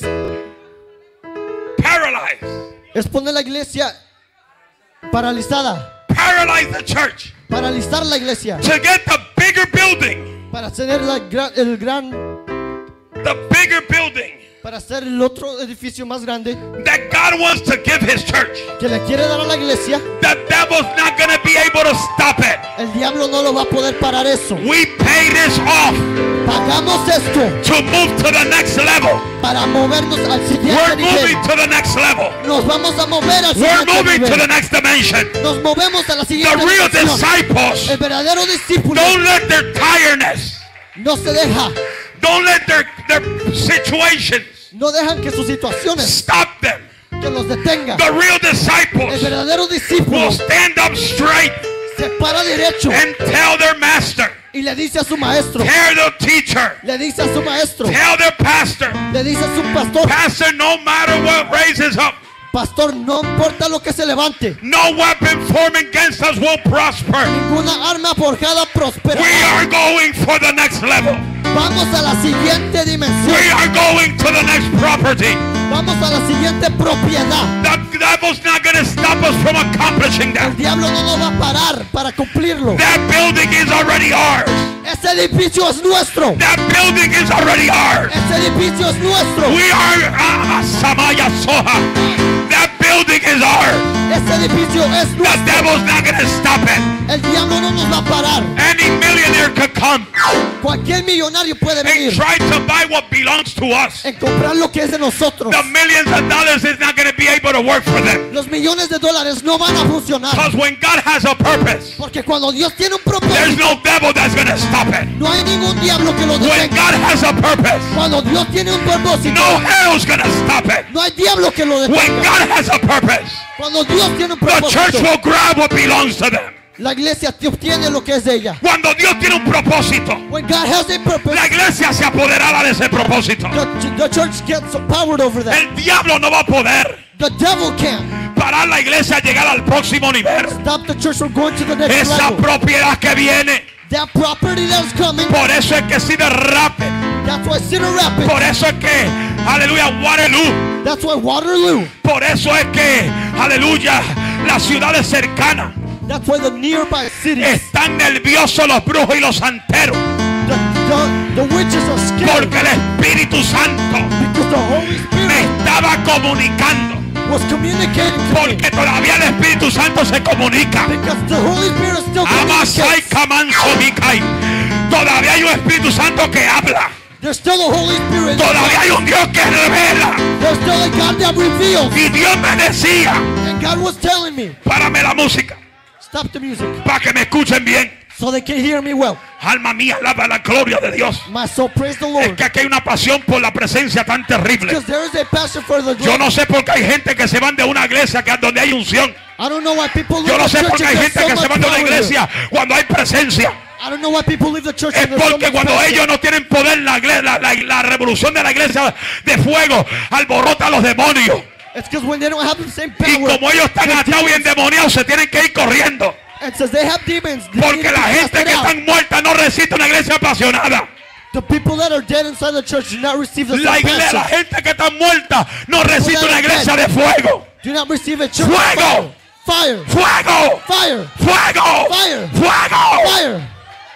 poner la iglesia paralizada. Paralyze the church. Paralizar la iglesia. To get the bigger building. Para tener The bigger building para hacer el otro edificio más grande that God wants to give his church. que le quiere dar a la iglesia. The devil's not going to be able to stop it. El diablo no lo va a poder parar eso. We pay this off Pagamos esto to move to the next level. para movernos al We're siguiente moving nivel. to the next level. Nos vamos a mover al We're siguiente moving to the nivel. next dimension. Nos movemos a la The siguiente real dimensión. disciples El verdadero discípulo don't let their tiredness, no se deja, don't let their situations no dejan que sus situaciones stop them. que los detengan. The real El disciples verdadero discípulo will stand up straight se para derecho and tell their master, y le dice a su maestro, tell the teacher, le dice a su maestro, tell their pastor, le dice a su pastor, pastor, no matter what raises up, Pastor, no importa lo que se levante. No weapon formed against us will prosper. Ninguna arma forjada prosperará. We are going for the next level. Vamos a la siguiente dimensión. We are going to the next property. Vamos a la siguiente propiedad. The devil's not going to stop us from accomplishing that. El diablo no nos va a parar para cumplirlo. That building is already ours. Ese edificio es nuestro. That building is already ours. Ese edificio es nuestro. We are Samaya Soha. That building is ours. Ese edificio es The nuestro. devil's not going to stop it. El diablo no nos va a parar. Any millionaire could come Cualquier millonario puede and venir try to buy what belongs to us. en comprar lo que es de nosotros. The millions of dollars is not going to be able to work for them. Los millones de dólares no van a funcionar. Because when God has a purpose, Porque cuando Dios tiene un there's propósito, no devil that's going to stop it. no hay ningún diablo que lo When detenga. God has a purpose, Cuando Dios tiene un propósito, no hell's going to stop it. no hay diablo que lo When detenga. God has a purpose, Cuando Dios tiene un the church propósito, will grab what belongs to them. la iglesia te obtiene lo que es de ella. Cuando Dios tiene un propósito, When God has a purpose, la iglesia se apoderará de ese propósito. the church gets empowered over that. El diablo no va a poder The devil can't parar la iglesia a llegar al próximo nivel. stop the church from going to the next Esa level. propiedad que viene, That property that's coming, por eso es que Cedar Rapids, that's why Cedar Rapids, por eso es que, aleluya, Waterloo, that's why Waterloo, por eso es que, aleluya, las ciudades cercanas that's why the nearby cities, están nerviosos los brujos y los santeros, the witches are scared porque el Espíritu Santo because the Holy me Spirit estaba comunicando, was communicating to me. porque todavía el Espíritu Santo se comunica. Because the Holy Spirit still Amasai communicates. Kamanso Mikai. Todavía hay un Espíritu Santo que habla. There's still a Holy Spirit. Todavía hay un Dios que revela. There's still a God that reveals. Y Dios me decía, And God was telling me, párame la música stop the music para que me escuchen bien. so they can hear me well. Alma mía, alaba la gloria de Dios. My soul, praise the Es Lord. que aquí hay una pasión por la presencia tan terrible. Because there is a passion for the Yo glory. no sé por qué hay gente que se van de una iglesia donde hay unción. I don't know why people leave Yo no the sé church por qué and hay there's gente so que se much van de una power here. iglesia cuando hay presencia. I don't know why people leave the church Es and there's so porque much cuando power. ellos no tienen poder, la revolución de la iglesia de fuego alborota a los demonios. It's because when they don't have the same Y power, como ellos están the atados y demons- endemoniados, se tienen que ir corriendo. and says they have demons. they need Porque to la be gente casted que out. están muerta no resiste una iglesia apasionada. The people that are dead inside the church do not receive the La same passion. gente que está muerta no resiste una iglesia de fuego. Do not receive a church Fuego. fire. ¡Fuego! Fire. ¡Fuego! Fire. ¡Fuego! Fire.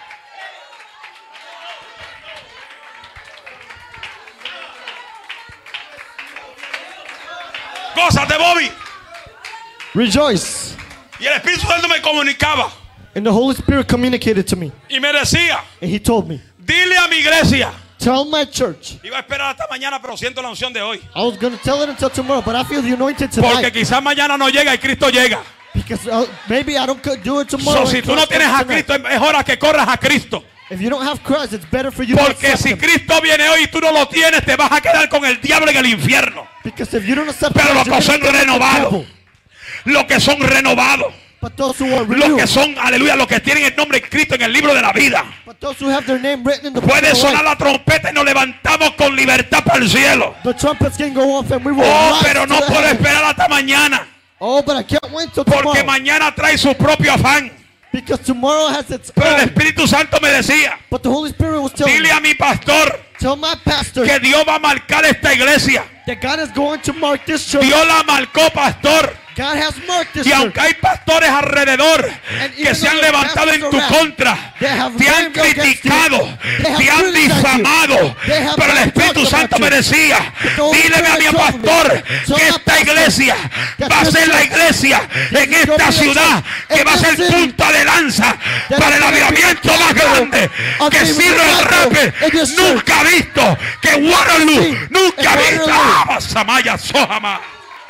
Gózate, Bobby. Rejoice. Y el Espíritu Santo me comunicaba And the Holy Spirit communicated to me. y me decía, And he told me, dile a mi iglesia. tell my church. Iba a esperar hasta mañana, pero siento la unción de hoy. I was going to tell it until tomorrow, but I feel the anointed Porque tonight. quizás mañana no llega y Cristo llega. Because maybe I don't do it tomorrow. So, si and tú no Christ tienes a comes tonight. Cristo, es hora que corras a Cristo. If you don't have Christ, it's better for you to Porque accept si him. Cristo viene hoy y tú no lo tienes, te vas a quedar con el diablo en el infierno. Because if you don't accept Pero Christ, los que son you're gonna accept the renovados, devil. los que son renovados, But those who are los que renewed, son, aleluya, los que tienen el nombre escrito en el libro de la vida. but those who have their name written in the book Puede of sonar life, la trompeta y nos levantamos con libertad para el cielo. the trumpets can go off and we will Oh, rise pero to no the puedo heavens. esperar hasta mañana. Oh, but I can't wait till Porque tomorrow. mañana trae su propio afán. Because tomorrow has its Pero el own. Espíritu Santo me decía, But the Holy Spirit was telling dile me, a mi pastor tell my pastor que Dios va a marcar esta iglesia. that God is going to mark this church. Dios la marcó, pastor. God has marked this Y church. aunque hay pastores alrededor que se han levantado en tu contra, te han criticado, te han difamado, pero el Espíritu Santo me decía, díleme a mi pastor que esta iglesia va a ser la iglesia en esta ciudad que va a ser punta de lanza para el avivamiento más grande que Cedar Rapids nunca ha visto, que Waterloo nunca ha visto. ¡Ah, Samaya Sohama!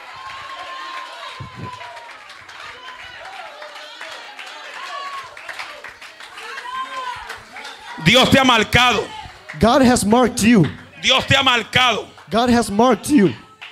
Dios te ha marcado. God has marked you. Dios te ha marcado. God has marked you.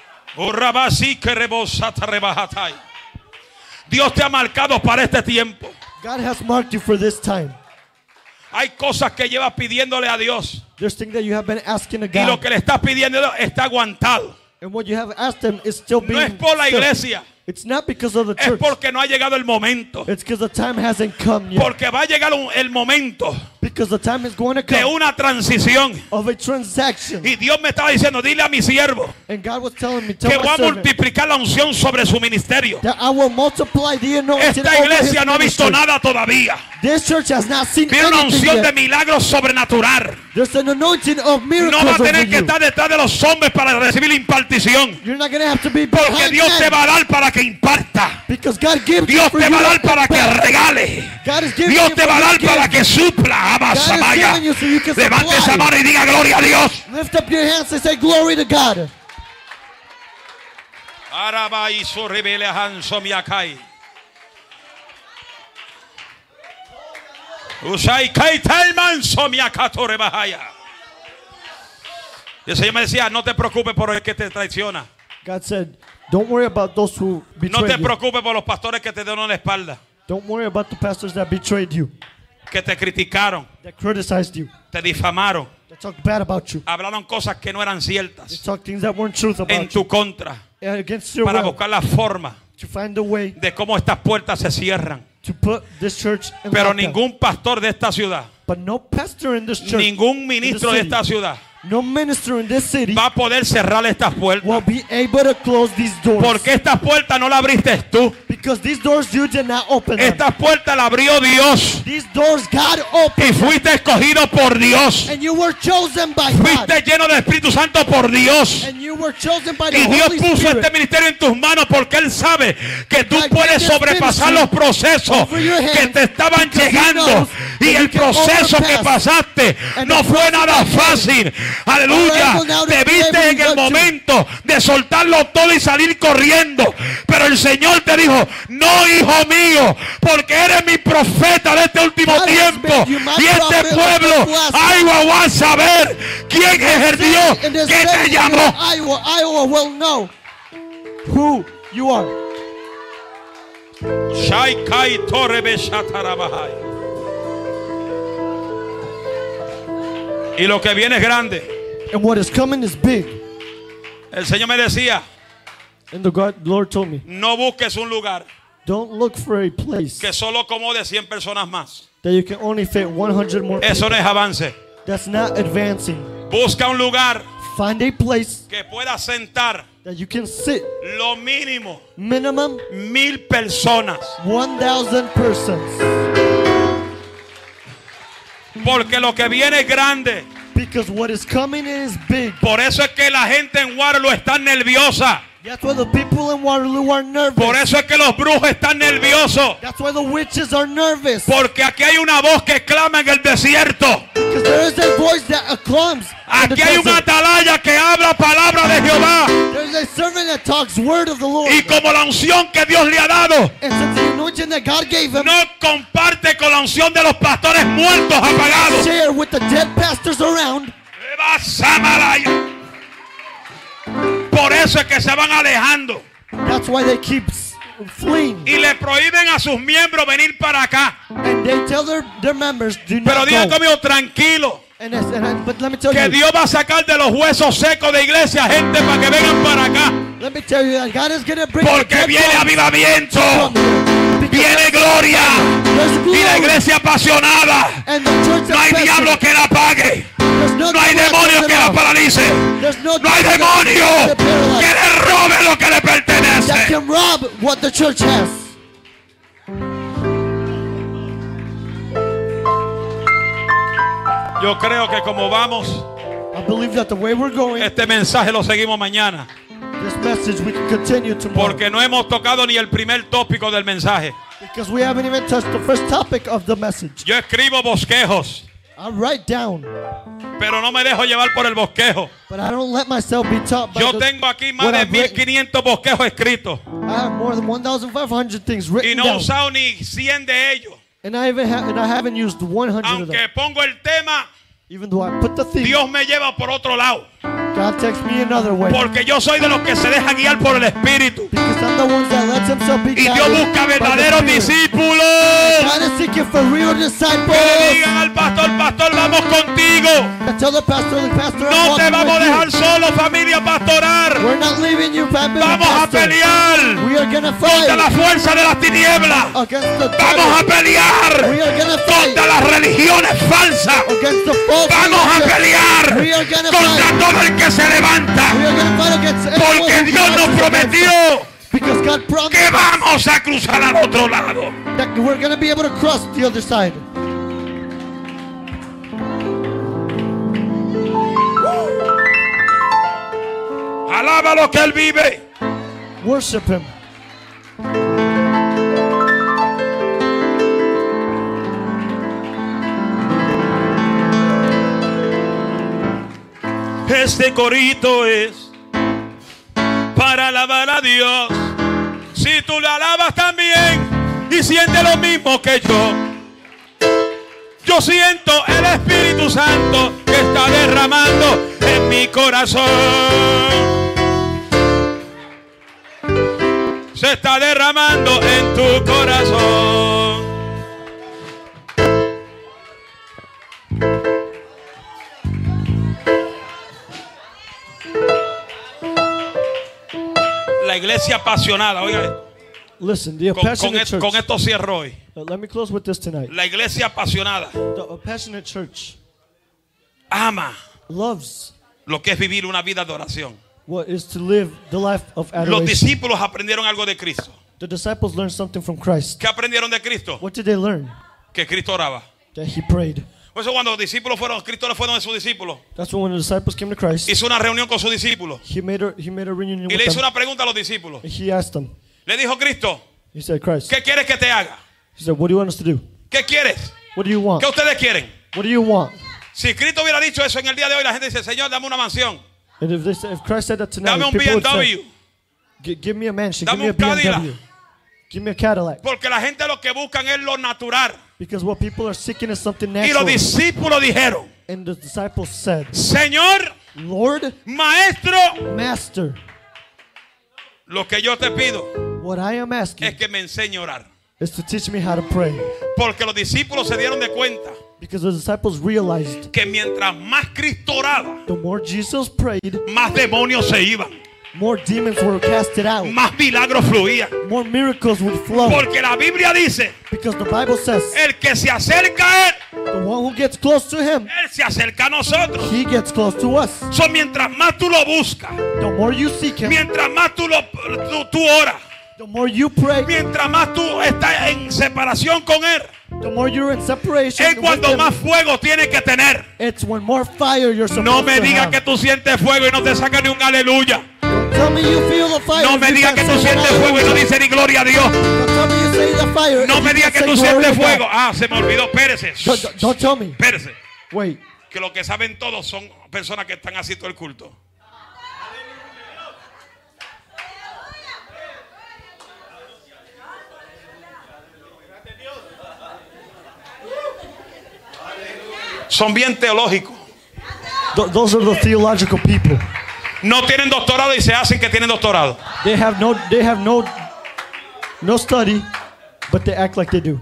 Dios te ha marcado para este tiempo. God has marked you for this time. Hay cosas que llevas pidiéndole a Dios There's things that you have been asking of y lo God. que le estás pidiendo está aguantado. And what you have asked them is still being No es por la iglesia. It's not because of the Es church. porque no ha llegado el momento. It's because the time hasn't come yet. Porque va a llegar el momento Because the time is going to de come una transición. of a transaction. Y Dios me estaba diciendo, dile a mi siervo And God was telling me, que tell voy a my servant multiplicar la unción sobre su ministerio. that I will multiply the anointing Esta over his iglesia no ha visto ministry. nada todavía. This church has not seen Tiene una anything unción de yet. milagros sobrenatural. There's an anointing of miracles No va a over tener que you. estar detrás de los hombres para recibir la impartición. You're not going to have to be Porque behind Dios te men. va a dar para que imparta. Because God gives Dios you for te you va a to dar para que impact. regale. God is giving Dios you te for va a you dar to para give. que supla. Abasamaya. giving you so you can Levante supply. esa mano y diga gloria a Dios. Lift up your hands and say glory to God. Arabai surribele hanso miakai. Usai kai talman so miakato rebahaya. Y el Señor me decía, no te preocupes por el que te traiciona. God said, don't worry about those who No betrayed te you. preocupes por los pastores que te dieron la espalda, Don't worry about the pastors that betrayed you, que te criticaron, that criticized you, te difamaron, that talked bad about you. hablaron cosas que no eran They ciertas talked things that weren't truth en about you. tu contra, And against your para will, buscar la forma to find a way de cómo estas puertas se cierran. to put this church in Pero lockdown. ningún pastor de esta ciudad, But no pastor in this church, ningún in ministro this de city, esta ciudad no minister in this city va a poder cerrar estas puertas. will be able to close these doors. Porque estas puertas no las abriste tú. Because these doors you did not open them. Estas puertas las abrió Dios. These doors God Y opened. fuiste escogido por Dios. And you were chosen by God. Fuiste lleno del Espíritu Santo por Dios. And you were chosen by the Y Dios Holy puso Spirit. este ministerio en tus manos porque Él sabe que tú God puedes gave this sobrepasar ministry los procesos over your hands que te estaban because He llegando. knows Y that el you can proceso que overpass. pasaste And no the fue process nada that came. fácil. Aleluya. able now to Te be viste able en to el go to. momento de soltarlo todo y salir corriendo. Pero el Señor te dijo, no, hijo mío, porque eres mi profeta de este último God has tiempo. made you my Y este prophet of pueblo, this last Iowa, va a saber quién es el Dios In this que te city, llamó. Iowa will know who you are. Shaikai Torebe Shatarabahai. Y lo que viene es grande. And what is coming is big. El Señor me decía, And the Lord told me, no busques un lugar don't look for a place que solo acomode 100 personas más. that you can only fit 100 more people. Eso no es avance. That's not advancing. Busca un lugar Find a place que pueda sentar that you can sit lo mínimo minimum 1000 personas. 1,000 persons. Porque lo que viene es grande. Because what is coming is big. Por eso es que la gente en Waterloo está nerviosa. That's why the people in Waterloo are nervous. Por eso es que los brujos están nerviosos. That's why the witches are nervous. Porque aquí hay una voz que clama en el desierto. Because there is a voice that acclaims. in the Aquí hay un desert. atalaya que habla palabra de Jehová. There's a servant that talks word of the Lord. Y como la unción que Dios le ha dado And since the anointing that God gave him, no comparte con la unción de los pastores muertos apagados. share with the dead pastors around. Por eso es que se van alejando That's why they keep fleeing. y le prohíben a sus miembros venir para acá. And they tell their members, do Pero not digan go. conmigo, tranquilo, But let me tell que you, Dios va a sacar de los huesos secos de iglesia gente para que vengan para acá. let me tell you that God is going to bring Porque the viene dead avivamiento, from here. Because viene gloria there's y glory. la iglesia apasionada. And the church No hay is diablo que la apague. There's no No hay devil that demonio turns que it la off. paralice. There's no No hay devil demonio that paralyze. que le robe lo que le That pertenece. can rob what the church has. Yo creo que como vamos, I believe that the way we're going, este mensaje lo seguimos mañana. this message we can continue tomorrow. Porque no hemos tocado ni el primer tópico del mensaje. Because we haven't even touched the first topic of the message. Yo escribo bosquejos, I write down, pero no me dejo llevar por el bosquejo. but I don't let myself be taught by Yo the, tengo aquí más what de I've written. 1500 bosquejos escritos. I have more than 1,500 things Y written no he down. usado ni 100 de ellos. And I haven't used 100 of Aunque them. pongo el tema, Even though I put the theme, Dios me lleva por otro lado. God takes me another way. Porque yo soy de los que se dejan guiar por el Espíritu. Because I'm the ones that let himself be Y Dios busca verdaderos discípulos. God is seeking for real disciples. Que le digan al pastor, pastor, vamos contigo. Tell the pastor, No te vamos a dejar solo, familia, pastorar. We're not leaving you, family. Vamos a pelear We are gonna fight contra la fuerza de las tinieblas. against the Vamos a pelear We are gonna fight contra las religiones falsas. against the false Vamos a religion. pelear We are gonna contra fight. todo el que se levanta. We are gonna fight against everyone Porque who Dios nos rises against prometió us. Because God promised que vamos a cruzar al otro lado. that we're gonna be able to cross the other side. Alaba lo que Él vive. Worship Him. Este corito es para alabar a Dios. Si tú lo alabas también y sientes lo mismo que yo siento el Espíritu Santo que está derramando en mi corazón. Se está derramando en tu corazón. La iglesia apasionada, oiga, Listen, the passionate church. con esto cierro hoy. Let me close with this tonight. La iglesia apasionada The passionate church ama loves lo que es vivir una vida de oración. what is to live the life of Los adoration. discípulos aprendieron algo de Cristo. The disciples learned something from Christ. ¿Qué aprendieron de Cristo? What did they learn? Que Cristo oraba. That He prayed. Por eso cuando los discípulos fueron, Cristo le fue donde sus discípulos. That's when the disciples came to Christ. Hizo una reunión con sus discípulos. He made a reunion Y with le hizo them. una pregunta a los discípulos. He asked them. Le dijo Cristo, He said, Christ. ¿qué quieres que te haga? He said, what do you want us to do? ¿Qué quieres? What do you want? ¿Qué ustedes quieren? What do you want? Si Cristo hubiera dicho eso en el día de hoy, la gente dice, Señor, dame una mansión. And if Christ said that tonight, Dame un people would say, BMW. give me a mansion, Dame give me a un Cadillac. BMW, give me a Cadillac. Porque la gente lo que buscan es lo natural. Because what people are seeking is something Y los natural. discípulos dijeron, And the disciples said, Señor, Lord, Maestro, Master, lo que yo te pido what I am asking es que me enseñe a orar. is to teach me how to pray. Porque los discípulos se dieron de cuenta Because the disciples realized que mientras más Cristo oraba, the more Jesus prayed, más demonios se iban, more demons were casted out, más milagros fluían. more miracles would flow. Porque la Biblia dice, Because the Bible says, el que se acerca a Él, the one who gets close to Him, Él se acerca a nosotros. He gets close to us. So, mientras más tú lo buscas, The more you seek Him, mientras más tú oras, the more you pray, mientras más tú estás en separación con Él, the more you're in separation es with cuando Him. más fuego tienes que tener. It's when more fire you're supposed No me to digas have. que tú sientes fuego y no te saca ni un aleluya. Don't tell me you feel the fire. No if me you digas can't que tú say sientes one fuego y no hallelujah. dices ni gloria a Dios. Don't tell me you say the fire. No if me you digas can't que say tú glory sientes to God. fuego. Ah, se me olvidó. Espérese. Don't tell me. Espérese. Wait. Que lo que saben todos son personas que están así todo el culto. Son bien teológicos. Those are the theological people. No tienen doctorado y se hacen que tienen doctorado. They have no study, but they act like they do.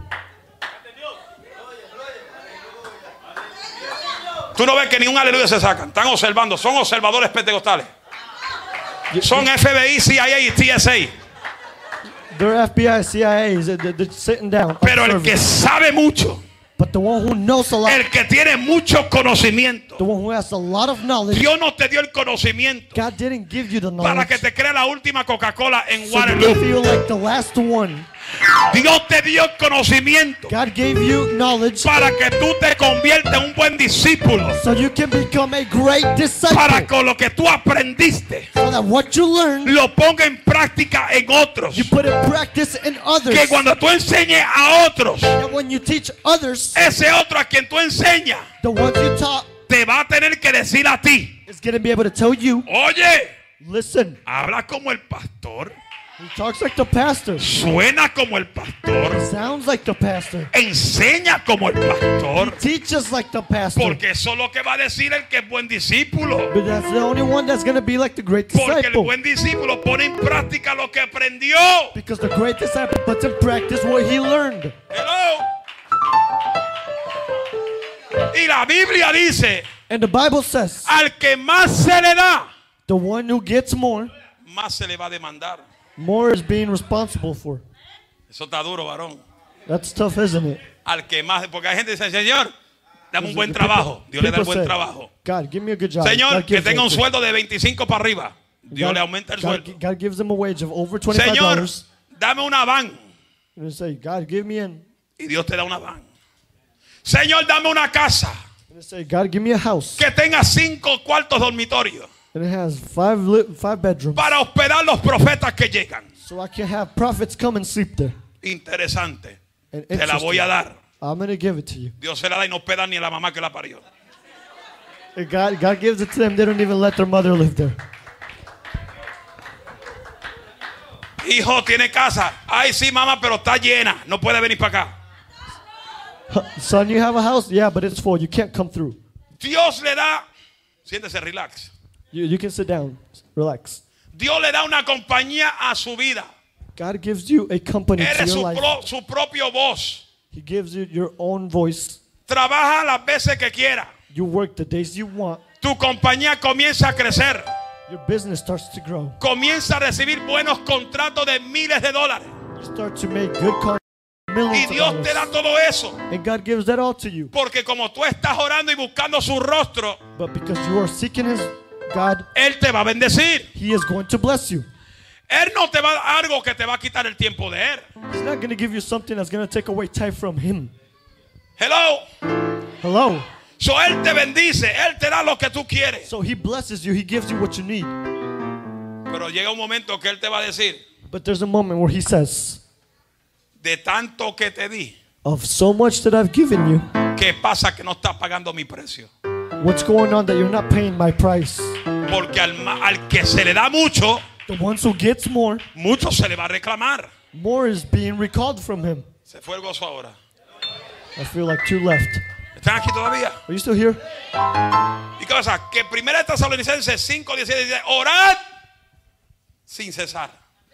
Tú no ves que ni un aleluya se sacan. Están observando. Son observadores pentecostales. Son FBI, CIA y TSA. They're FBI, CIAs. They're sitting down. Pero el observing. que sabe mucho, But the one who knows a lot, el que tiene mucho conocimiento, the one who has a lot of knowledge, Dios no te dio el conocimiento God didn't give you the para knowledge que te crea la última Coca-Cola en so you can Waterloo. feel like the last one. Dios te dio el conocimiento God gave you knowledge para que tú te conviertas en un buen discípulo. so you can become a great disciple. Para que lo que tú aprendiste So that what you learn, lo ponga en práctica en otros. you put in practice in others. Que cuando tú enseñes a otros, And when you teach others, ese otro a quien tú enseñas the ones you taught te va a tener que decir a ti: is going to be able to tell you, oye, listen, habla como el pastor. He talks like the pastor. Suena como el pastor. Sounds like the pastor. Enseña como el pastor. He teaches like the pastor. Porque eso es lo que va a decir el que es buen discípulo. But that's the only one that's going to be like the great Porque el disciple. buen discípulo pone en práctica lo que aprendió. Because the great disciple puts in practice what he learned. Hello. Y la Biblia dice, And the Bible says, al que más se le da, the one who gets more, más se le va a demandar. more is being responsible for. Eso está duro, varón. That's tough, isn't it? Al que más, porque hay gente que dice, Señor, dame un buen trabajo. Dios le da el buen trabajo. God, give me a good job. Señor, God que gives tenga un them- sueldo de 25 para arriba. Dios le aumenta el sueldo. God gives them a wage of over Señor, $25. dame una van. And they say, God, give me an. Y Dios te da una van. Señor, dame una casa And they say, God, give me a house. que tenga 5 cuartos dormitorios And it has five bedrooms. para hospedar los profetas que llegan. So I can have prophets come and sleep there. Interesante. And Te la voy a dar. I'm going to give it to you. Dios se la da y no hospeda ni a la mamá que la parió. And God gives it to them. They don't even let their mother live there. Hijo, tiene casa. Ay, sí, mamá, pero está llena. No puede venir para acá. Son, you have a house? Yeah, but it's full. You can't come through. Dios le da. Siéntese, relax. You can sit down. Relax. Dios le da una compañía a su vida. God gives you a company to Eres your life. su propio voz. He gives you your own voice. Trabaja las veces que quiera. You work the days you want. Tu compañía comienza a crecer. Your business starts to grow. Comienza a recibir buenos contratos de miles de dólares. You start to make good contracts. Y Millions of Dios te da dollars. todo eso. And God gives that all to you. Porque como tú estás orando y buscando su rostro, But because you are seeking His God, Él te va a bendecir. He is going to bless you. Él no te va a dar algo que te va a quitar el tiempo de Él. He's not going to give you something that's going to take away time from Him. Hello. Hello. So Él te bendice. Él te da lo que tú quieres. So He blesses you. He gives you what you need. Pero llega un momento que Él te va a decir, But there's a moment where He says, de tanto que te di, of so much that I've given you, ¿qué pasa que no estás pagando mi precio? what's going on that you're not paying my price? Porque al que se le da mucho, The ones who gets more, mucho se le va a reclamar. more is being recalled from him. Se fue el gozo ahora. I feel like 2 left. ¿Están aquí todavía? Are you still here? ¿Y qué pasa? Que 1 Tesalonicenses 5:17 dice, orad sin cesar.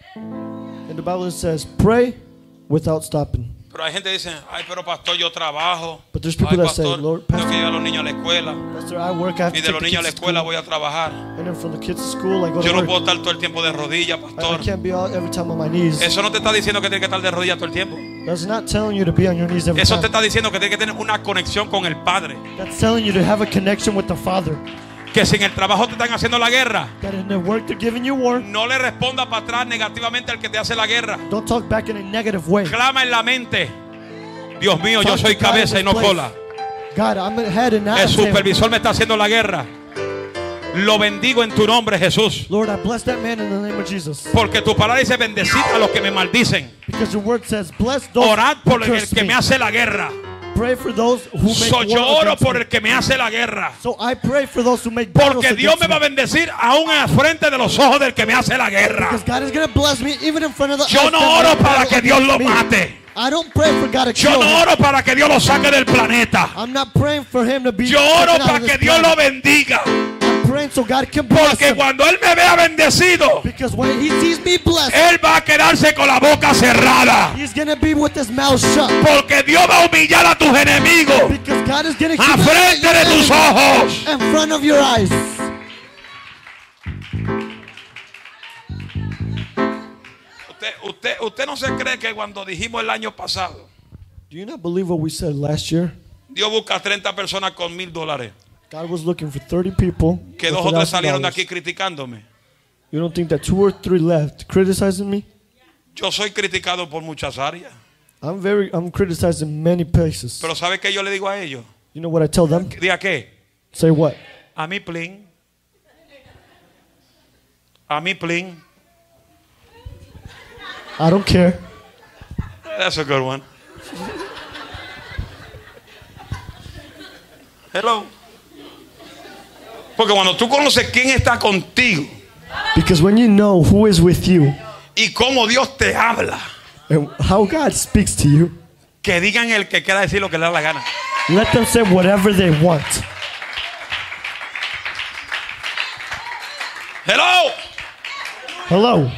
And the Bible says, pray without stopping. Pero hay gente que dice, ay, pero pastor, yo trabajo. But there's people Ay, that say, pastor, Lord, tengo pastor, que llevar a los niños a la escuela. Pastor, I work, I have Y to de take los the niños a la kids to escuela school. voy a trabajar. And then from the kids to school, I go Yo to no work. puedo estar todo el tiempo de rodillas, I pastor. can't be out every time on my knees. Eso no te está diciendo que tienes que estar de rodillas todo el tiempo. That's not telling you to be on your knees every Eso te time. está diciendo que tienes que tener una conexión con el Padre. That's telling you to have a connection with the Father. Que si en el trabajo te están haciendo la guerra, That in the work they're giving you war, no le responda para atrás negativamente al que te hace la guerra. don't talk back in a negative way. Clama en la mente, Dios mío, yo Talk soy to God in cabeza y His no place. cola. God, I'm the head and not El a tail. supervisor me está haciendo la guerra. Lo bendigo en tu nombre, Jesús. Lord, I bless that man in the name of Jesus. Porque tu palabra dice bendecid a los que me maldicen. Because your word says, bless those Orad who por el curse que me. me hace la guerra. Pray for those who make So, yo war oro against por me. el que me hace la guerra. So I pray for those who make battles Porque Dios against me va a me. bendecir aún en frente de los ojos del que me hace la guerra. Because God is going to bless me even in front of the Yo eyes no that oro make para battle que Dios lo against me. mate. I don't pray for God to Yo kill no him. oro para que Dios lo saque del planeta. I'm not praying for him to be Yo oro taken out para of que this Dios lo planet. bendiga. I'm praying so God can bless Porque him. cuando Él me vea bendecido, Because when he sees me blessed, Él va a quedarse con la boca cerrada. he's going to be with his mouth shut. Porque Dios va a humillar a tus enemigos Because God is going to a frente de tus ojos. in front of your eyes. Usted no se cree que cuando dijimos el año pasado, Do you not believe what we said last year? Dios busca a 30 personas con $1,000. God was looking for 30 people. Que with 2 o 3 salieron de $1,000. aquí criticándome. You don't think that 2 or 3 left criticizing me? Yo soy criticado por muchas áreas. I'm criticized in many places. Pero ¿sabe qué yo le digo a ellos? You know what I tell them? ¿Diga qué? Say what? A mí, plin. A mí, plin. I don't care. That's a good one. Hello. Porque cuando tú conoces quién está contigo Because when you know who is with you, y cómo Dios te habla. And how God speaks to you. Que digan el que quiera decir lo que le da la gana. Let them say whatever they want. Hello. Hello.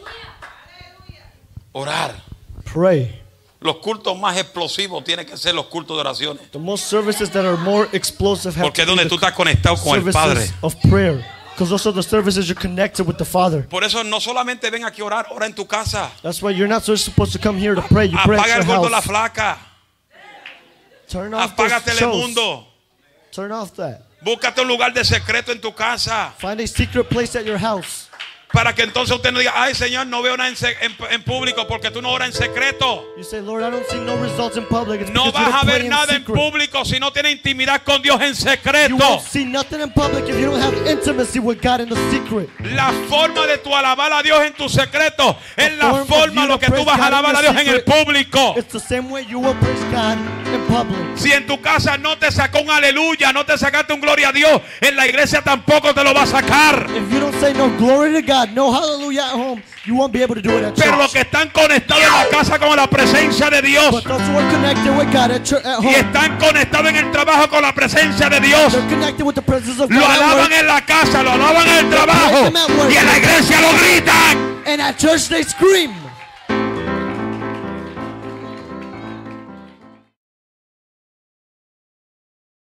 Orar. Pray. Los cultos más explosivos tienen que ser los cultos de oraciones. The most services that are more explosive have Porque es to be donde the tú estás conectado con el Padre. services of prayer. Because those are the services you're connected with the Father. Por eso no solamente ven aquí a orar, ora en tu casa. That's why you're not just supposed to come here to pray. You pray Apaga at el your gordo la house. flaca. Turn off Apaga those shows. Telemundo. Turn off that. Búscate un lugar de secreto en tu casa. Find a secret place at your house. Para que entonces usted no diga, ay Señor, no veo nada en público porque tú no oras en secreto. You say, Lord, I don't see no results in public. It's No because you vas a don't pray ver in nada en secret. público si no tienes intimidad con Dios en You secreto. won't see nothing in public if you don't have intimacy with God in the secret. La forma de tu alabar a Dios en tu secreto es la form of forma you lo to que tú praise vas a God in alabar a the Dios en el secret. público. It's the same way you will praise God in public. Si en tu casa no te sacó un aleluya, no te sacaste un gloria a Dios, en la iglesia tampoco te lo va a sacar. If you don't say no glory to God, no hallelujah at home, you won't be able to do it at Pero los church. que están conectados en la casa con la presencia de Dios But those who are connected with God at y home, están conectados en el trabajo con la presencia de Dios, they're connected with the presence of lo God at alaban work, en la casa, lo alaban en el trabajo y en la iglesia lo gritan. and at church they scream.